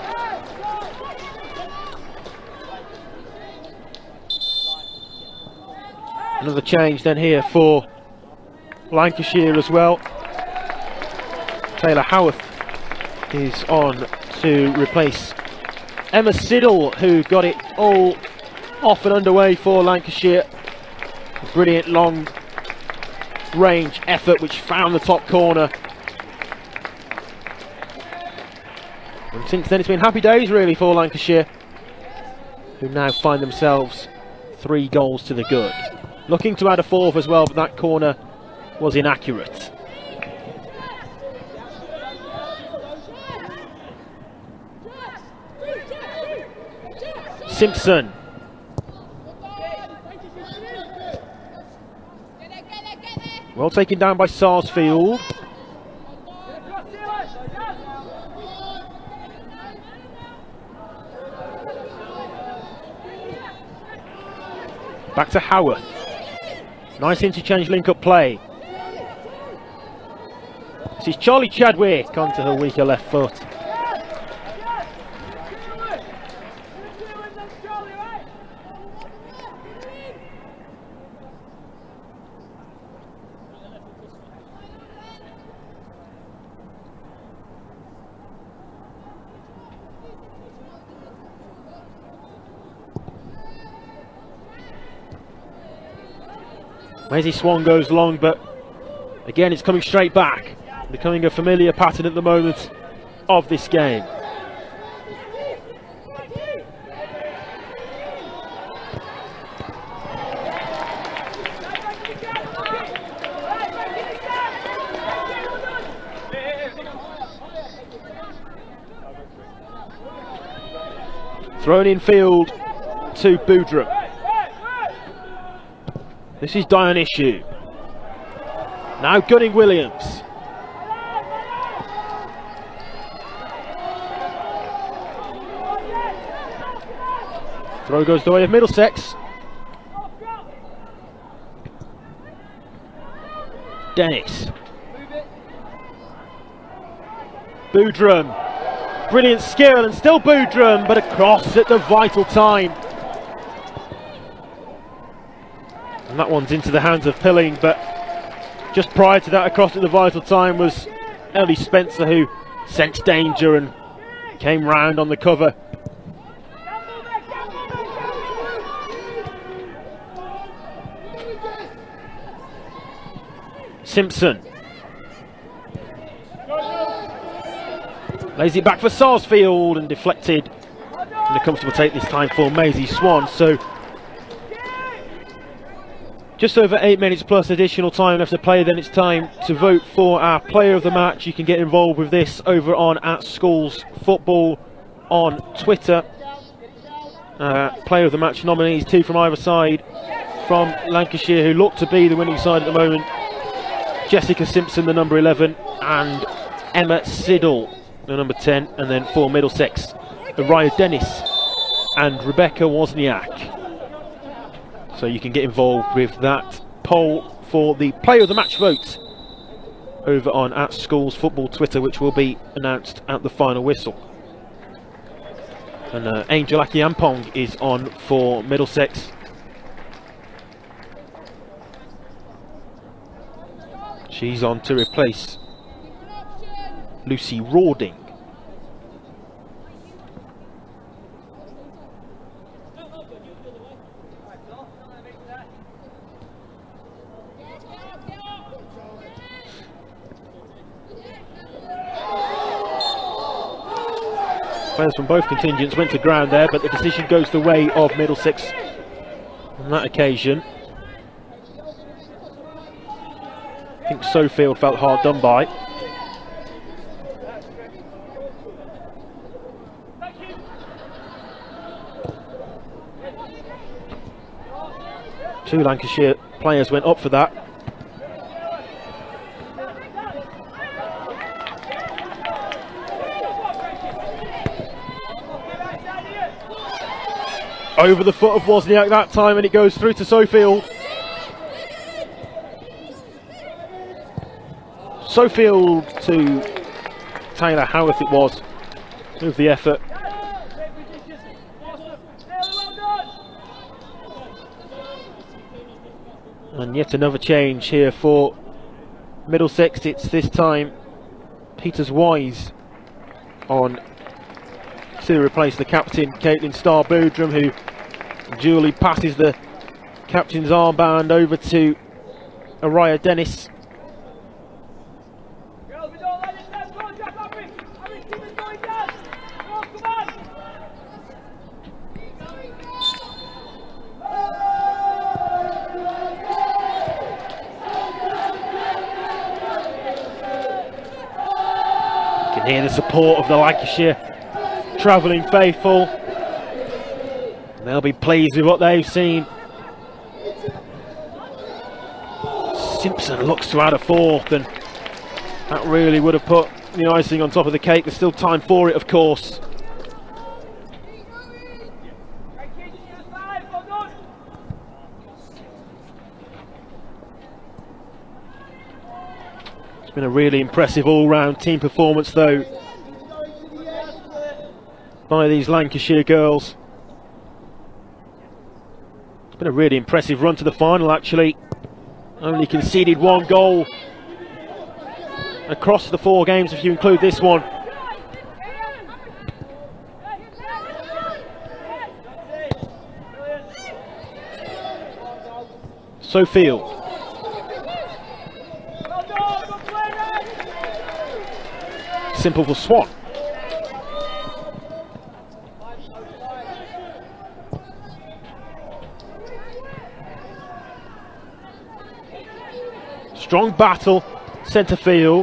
Another change then here for Lancashire as well. Taylor Howarth is on to replace Emma Siddle, who got it all off and underway for Lancashire. A brilliant long range effort which found the top corner. And since then it's been happy days really for Lancashire, who now find themselves three goals to the good. Looking to add a fourth as well, but that corner was inaccurate. Simpson. Well taken down by Sarsfield. Back to Howarth. Nice interchange link-up play. This is Charlie Chadwick onto her weaker left foot. Maisie Swan goes long, but again it's coming straight back, becoming a familiar pattern at the moment of this game. Thrown in field to Boudrum. This is Dionysiou. Now Gunning Williams. Throw goes the way of Middlesex. Dennis. Boudrum. Brilliant skill and still Boudrum, but a cross at the vital time. And that one's into the hands of Pilling, but just prior to that, across at the vital time was Ellie Spencer, who sensed danger and came round on the cover. Simpson. Lays it back for Sarsfield and deflected. And a comfortable take this time for Maisie Swan. So just over eight minutes plus additional time left to play. Then it's time to vote for our player of the match. You can get involved with this over on at Schools Football on Twitter. Uh, player of the match nominees, two from either side. From Lancashire, who look to be the winning side at the moment, Jessica Simpson, the number eleven, and Emma Siddle, the number ten, and then for Middlesex, Araya Dennis and Rebecca Wozniak. So you can get involved with that poll for the player of the match vote over on at Schools Football Twitter, which will be announced at the final whistle. And uh, Angel Akiampong is on for Middlesex. She's on to replace Lucy Rawding. Players from both contingents went to ground there, but the decision goes the way of Middlesex on that occasion. I think Sofield felt hard done by. Two Lancashire players went up for that. Over the foot of Wozniak that time, and it goes through to Sofield. Sofield to Taylor Howarth it was with the effort. And yet another change here for Middlesex. It's this time Peters Wise on to replace the captain, Caitlin Starr-Boodram, who duly passes the captain's armband over to Araya Dennis. You can hear the support of the Lancashire travelling faithful. They'll be pleased with what they've seen. Simpson looks to add a fourth, and that really would have put the icing on top of the cake. There's still time for it, of course. It's been a really impressive all-round team performance, though, by these Lancashire girls. It's been a really impressive run to the final, actually. Only conceded one goal across the four games if you include this one. Sofield. Simple for Swan. Strong battle, centre field.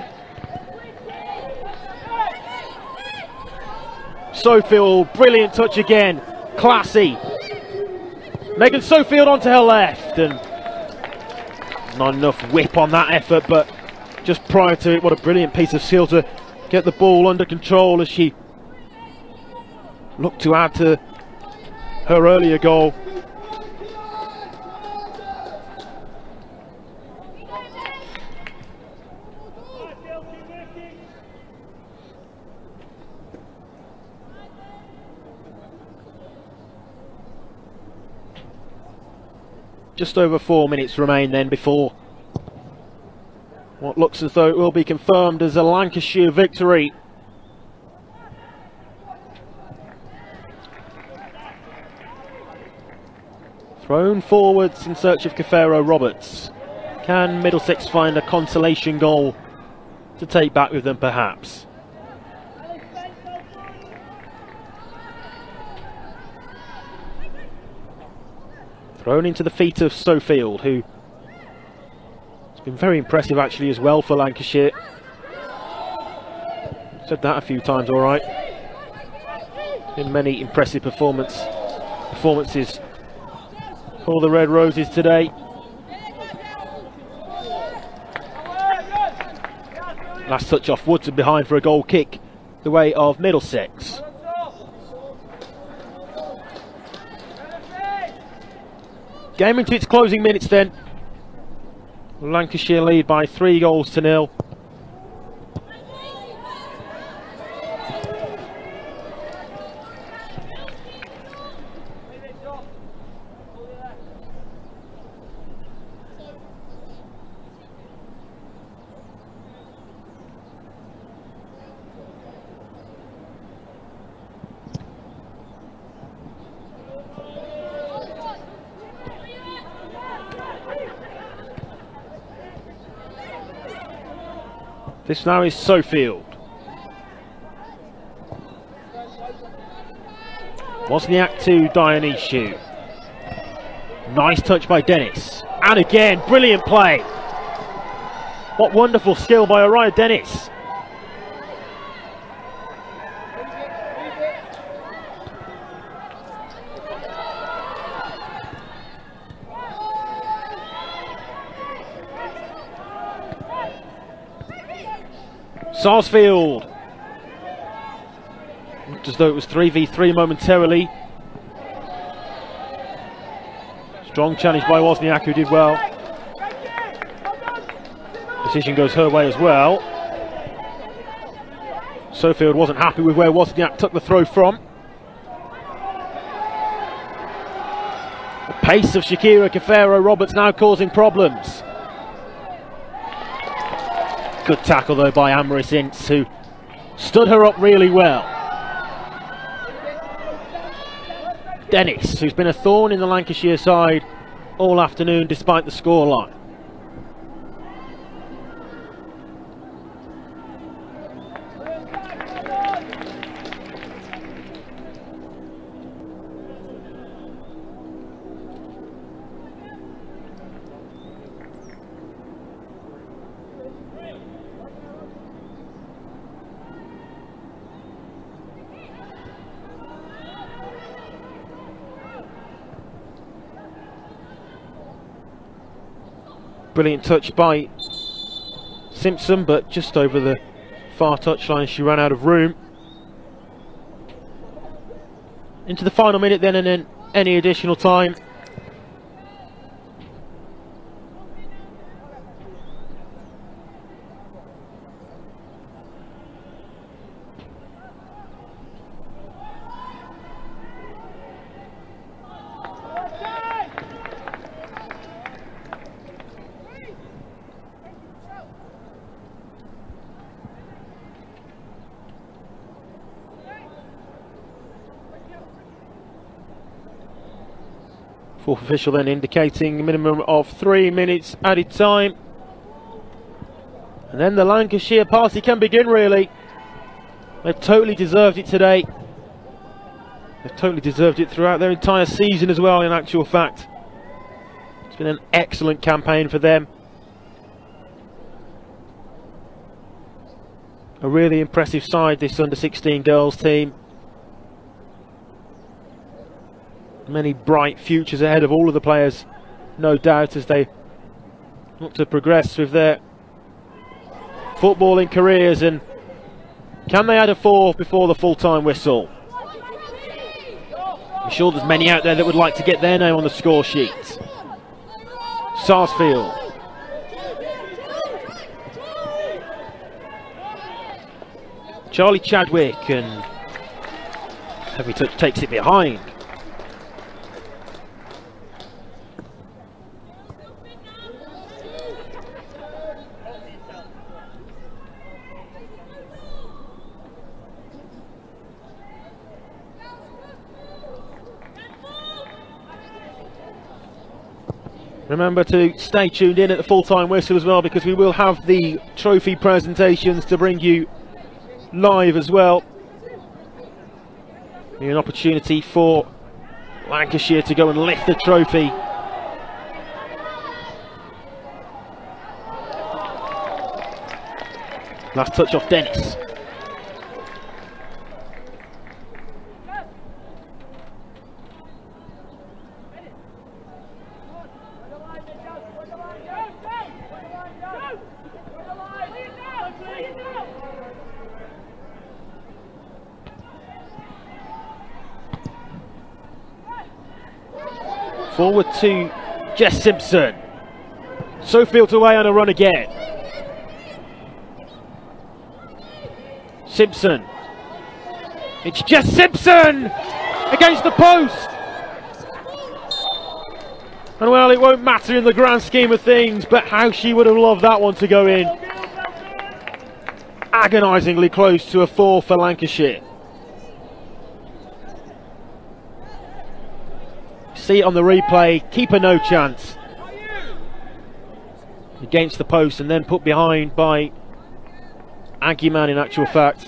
Sofield, brilliant touch again, classy. Megan Sofield onto her left, and not enough whip on that effort, but just prior to it, what a brilliant piece of skill to get the ball under control as she looked to add to her earlier goal. Just over four minutes remain then before what looks as though it will be confirmed as a Lancashire victory. Thrown forwards in search of Cafero Roberts. Can Middlesex find a consolation goal to take back with them, perhaps? Thrown into the feet of Sofield, who has been very impressive actually as well for Lancashire. Said that a few times, all right. Been many impressive performance performances for the Red Roses today. Last touch off Woodson behind for a goal kick the way of Middlesex. Game into its closing minutes then. Lancashire lead by three goals to nil. This now is Sofield. Wozniak to Dionysio. Nice touch by Dennis. And again, brilliant play. What wonderful skill by Araya Dennis. Sarsfield. Looked as though it was three v three momentarily. Strong challenge by Wozniak, who did well. Decision goes her way as well. Sofield wasn't happy with where Wozniak took the throw from. The pace of Shakira Cafaro-Roberts now causing problems. Good tackle though by Amaris Ince, who stood her up really well. Dennis, who's been a thorn in the Lancashire side all afternoon despite the scoreline. Brilliant touch by Simpson, but just over the far touchline she ran out of room. Into the final minute then, and then any additional time. Fourth official then indicating a minimum of three minutes added time. And then the Lancashire party can begin, really. They've totally deserved it today. They've totally deserved it throughout their entire season as well, in actual fact. It's been an excellent campaign for them. A really impressive side, this under sixteen girls team. Many bright futures ahead of all of the players, no doubt, as they look to progress with their footballing careers. And can they add a four before the full-time whistle? I'm sure there's many out there that would like to get their name on the score sheet. Sarsfield. Charlie Chadwick, and heavy touch takes it behind. Remember to stay tuned in at the full-time whistle as well, because we will have the trophy presentations to bring you live as well. An opportunity for Lancashire to go and lift the trophy. Last touch off Dennis. Forward to Jess Simpson. Sofield away on a run again. Simpson. It's Jess Simpson against the post. And well, it won't matter in the grand scheme of things, but how she would have loved that one to go in. Agonisingly close to a four for Lancashire. See it on the replay, keeper no chance. Against the post and then put behind by Aguiman in actual fact.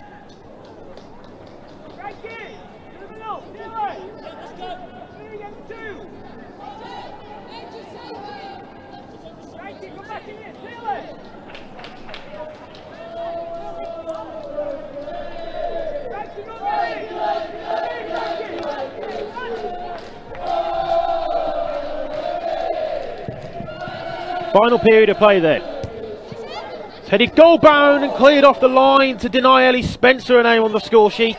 Final period of play then. It's headed goal bound and cleared off the line to deny Ellie Spencer a name on the score sheet.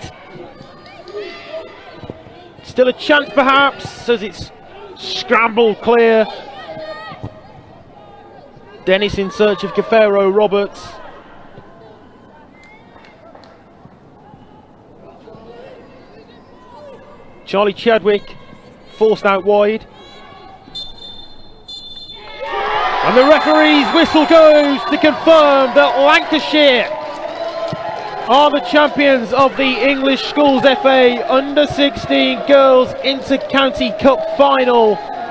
Still a chance perhaps as it's scrambled clear. Dennis in search of Cafaro-Roberts. Charlie Chadwick forced out wide. And the referee's whistle goes to confirm that Lancashire are the champions of the English Schools F A under sixteen Girls Inter-County Cup final.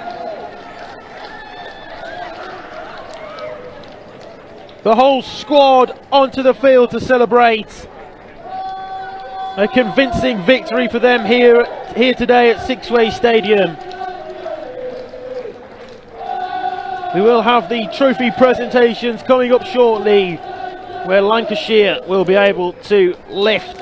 The whole squad onto the field to celebrate. A convincing victory for them here, here today at Sixway Stadium. We will have the trophy presentations coming up shortly, where Lancashire will be able to lift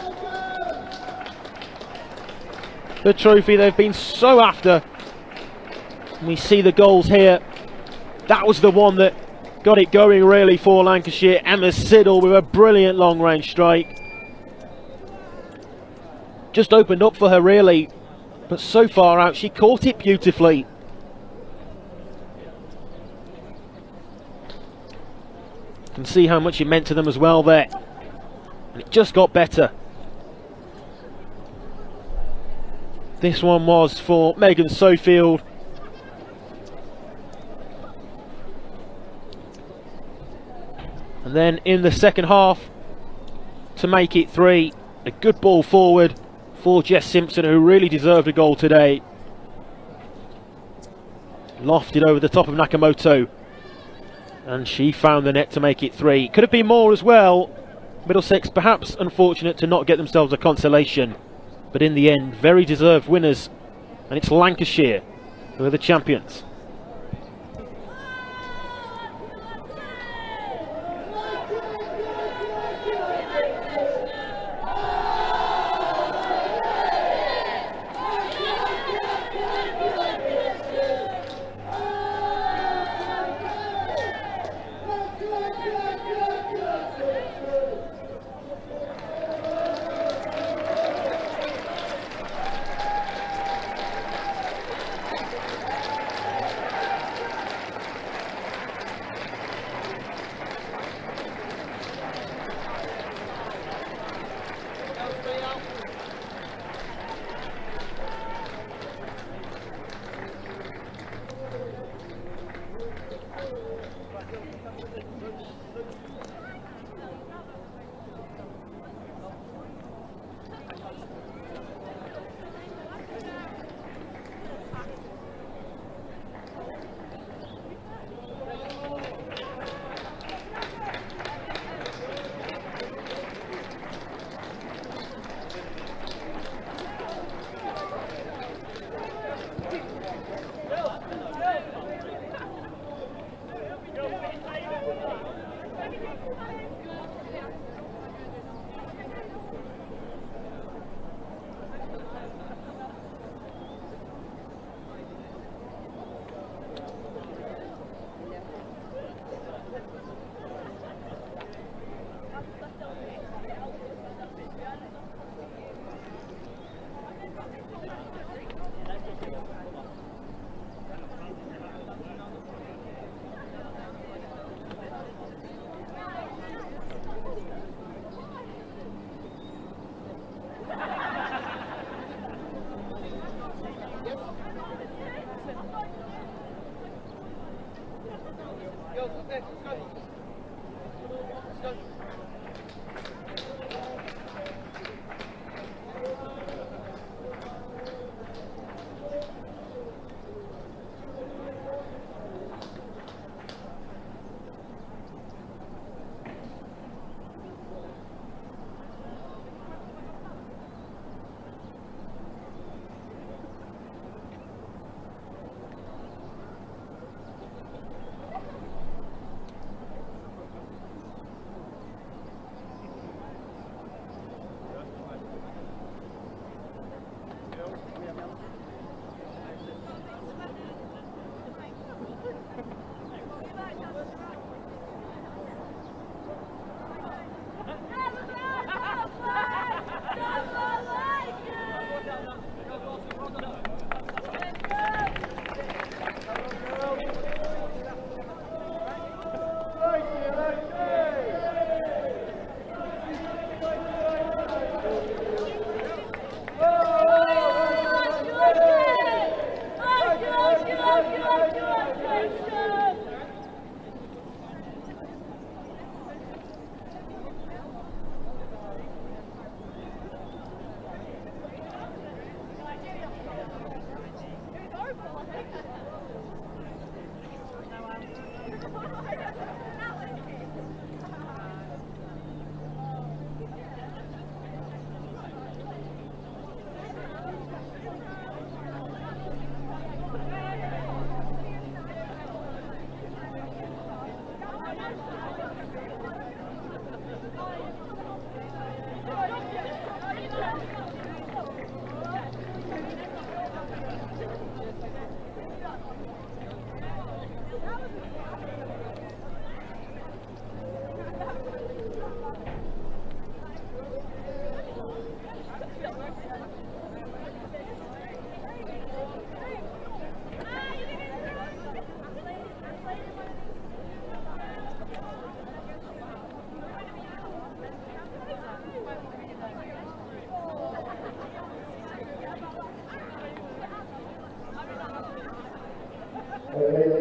the trophy they've been so after. And we see the goals here. That was the one that got it going really for Lancashire. Emma Siddle with a brilliant long range strike. Just opened up for her really, but so far out she caught it beautifully. You can see how much it meant to them as well there, and it just got better. This one was for Megan Sofield. And then in the second half, to make it three, a good ball forward for Jess Simpson, who really deserved a goal today. Lofted over the top of Nakamoto, and she found the net to make it three. Could have been more as well. Middlesex perhaps unfortunate to not get themselves a consolation, but in the end very deserved winners, and it's Lancashire who are the champions.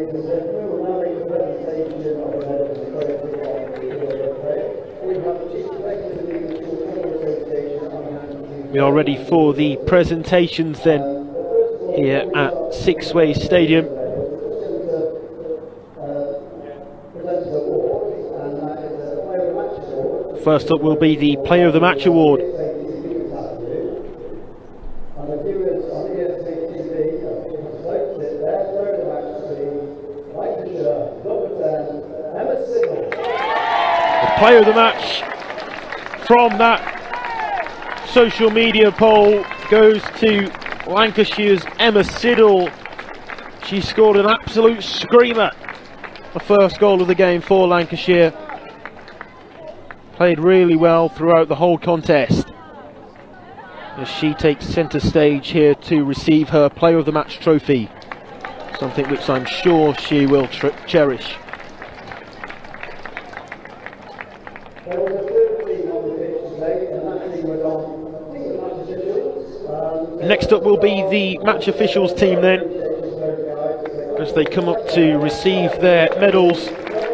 We are ready for the presentations then here at Sixways Stadium. First up will be the Player of the Match award. The Player of the Match from that social media poll goes to Lancashire's Emma Siddle. She scored an absolute screamer, the first goal of the game for Lancashire. Played really well throughout the whole contest, as she takes centre stage here to receive her Player of the Match trophy, something which I'm sure she will tr cherish. Next up will be the match officials team then, as they come up to receive their medals.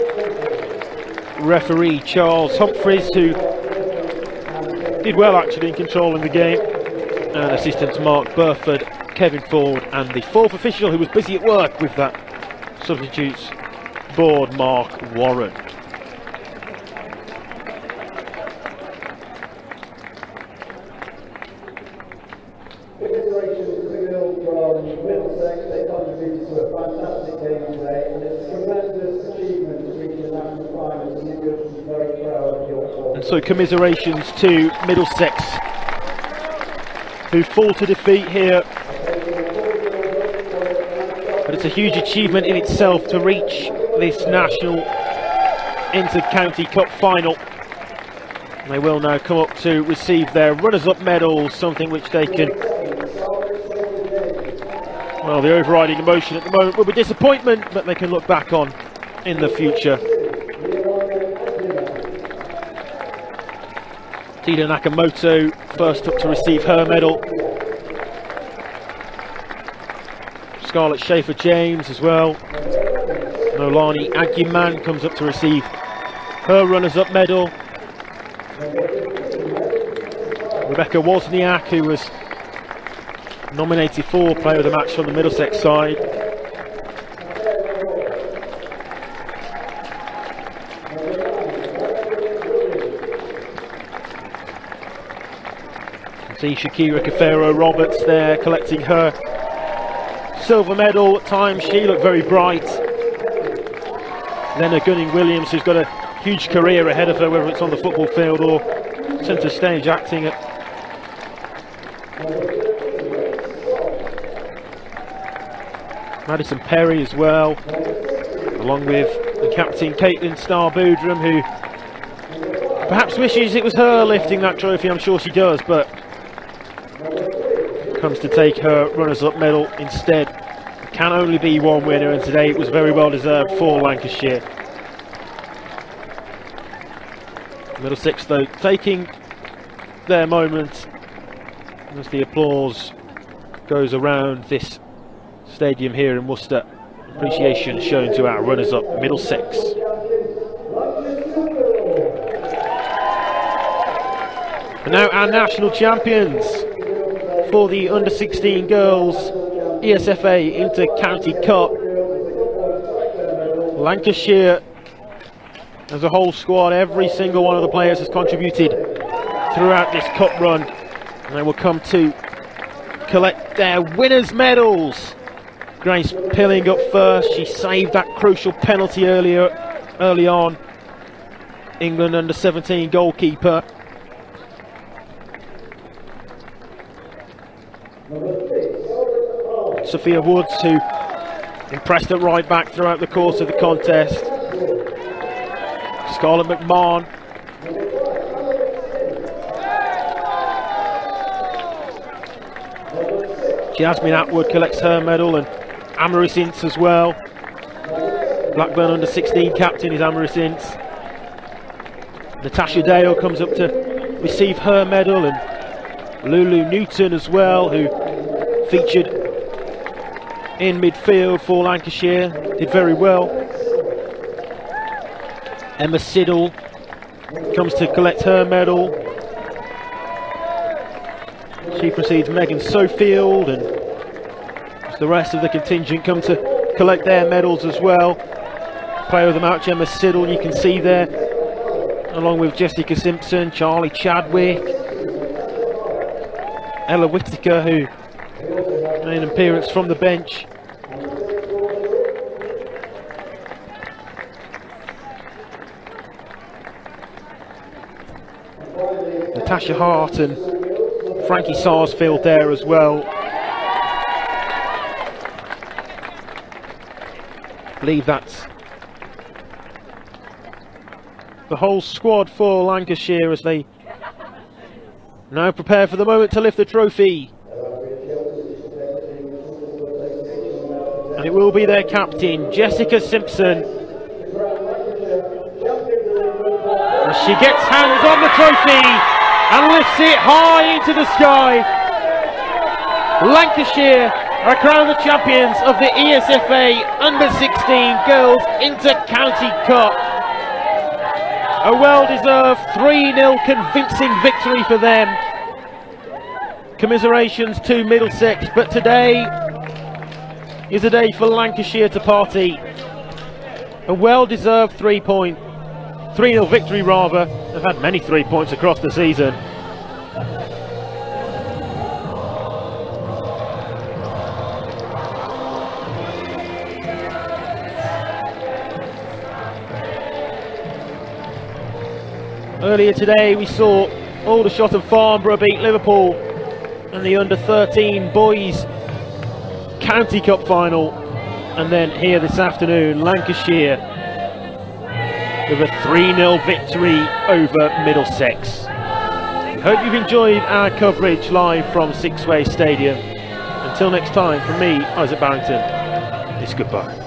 Referee Charles Humphreys, who did well actually in controlling the game, and assistants Mark Burford, Kevin Ford, and the fourth official who was busy at work with that substitutes board, Mark Warren. And so commiserations to Middlesex, who fall to defeat here, but it's a huge achievement in itself to reach this national inter-county cup final. And they will now come up to receive their runners-up medals, something which they can, well, the overriding emotion at the moment will be disappointment, but they can look back on in the future. Tina Nakamoto first up to receive her medal. Scarlett Schaefer-James as well. Nolani Aguiman comes up to receive her runners-up medal. Rebecca Wozniak, who was nominated for Player of the Match from the Middlesex side. See Shakira Kafero-Roberts there collecting her silver medal. At times she looked very bright. Lena Gunning-Williams, who's got a huge career ahead of her, whether it's on the football field or centre stage acting at Madison Perry as well, along with the captain Caitlin Starr-Boodram, who perhaps wishes it was her lifting that trophy. I'm sure she does, but comes to take her runners-up medal instead. There can only be one winner, and today it was very well deserved for Lancashire. Middlesex though taking their moment as the applause goes around this stadium here in Worcester. Appreciation shown to our runners-up Middlesex. And now our national champions for the under sixteen girls E S F A Inter-County Cup. Lancashire as a whole squad, every single one of the players has contributed throughout this cup run, and they will come to collect their winners' medals. Grace Pilling up first. She saved that crucial penalty earlier, early on. England under seventeen goalkeeper. Sophia Woods, who impressed at right back throughout the course of the contest. Scarlett McMahon. Jasmine Atwood collects her medal, and Amaris Ince as well. Blackburn under sixteen captain is Amaris Ince. Natasha Dale comes up to receive her medal, and Lulu Newton as well, who featured in midfield for Lancashire, did very well. Emma Siddle comes to collect her medal. She precedes Megan Sofield, and the rest of the contingent come to collect their medals as well. Player of the match, Emma Siddle, you can see there, along with Jessica Simpson, Charlie Chadwick, Ella Whittaker, who made an appearance from the bench. Natasha Hart and Frankie Sarsfield there as well. I believe that's the whole squad for Lancashire as they now prepare for the moment to lift the trophy. And it will be their captain, Jessica Simpson. And she gets hands on the trophy and lifts it high into the sky. Lancashire are crowned the champions of the E S F A under sixteen Girls Inter-County Cup. A well-deserved three nil convincing victory for them. Commiserations to Middlesex, but today is a day for Lancashire to party. A well-deserved three point, three nil victory rather. They've had many three points across the season. Earlier today we saw Aldershot and Farnborough beat Liverpool in the under thirteen boys County Cup final, and then here this afternoon Lancashire with a three nil victory over Middlesex. Hope you've enjoyed our coverage live from Sixways Stadium. Until next time, from me, Isaac Barrington, it's goodbye.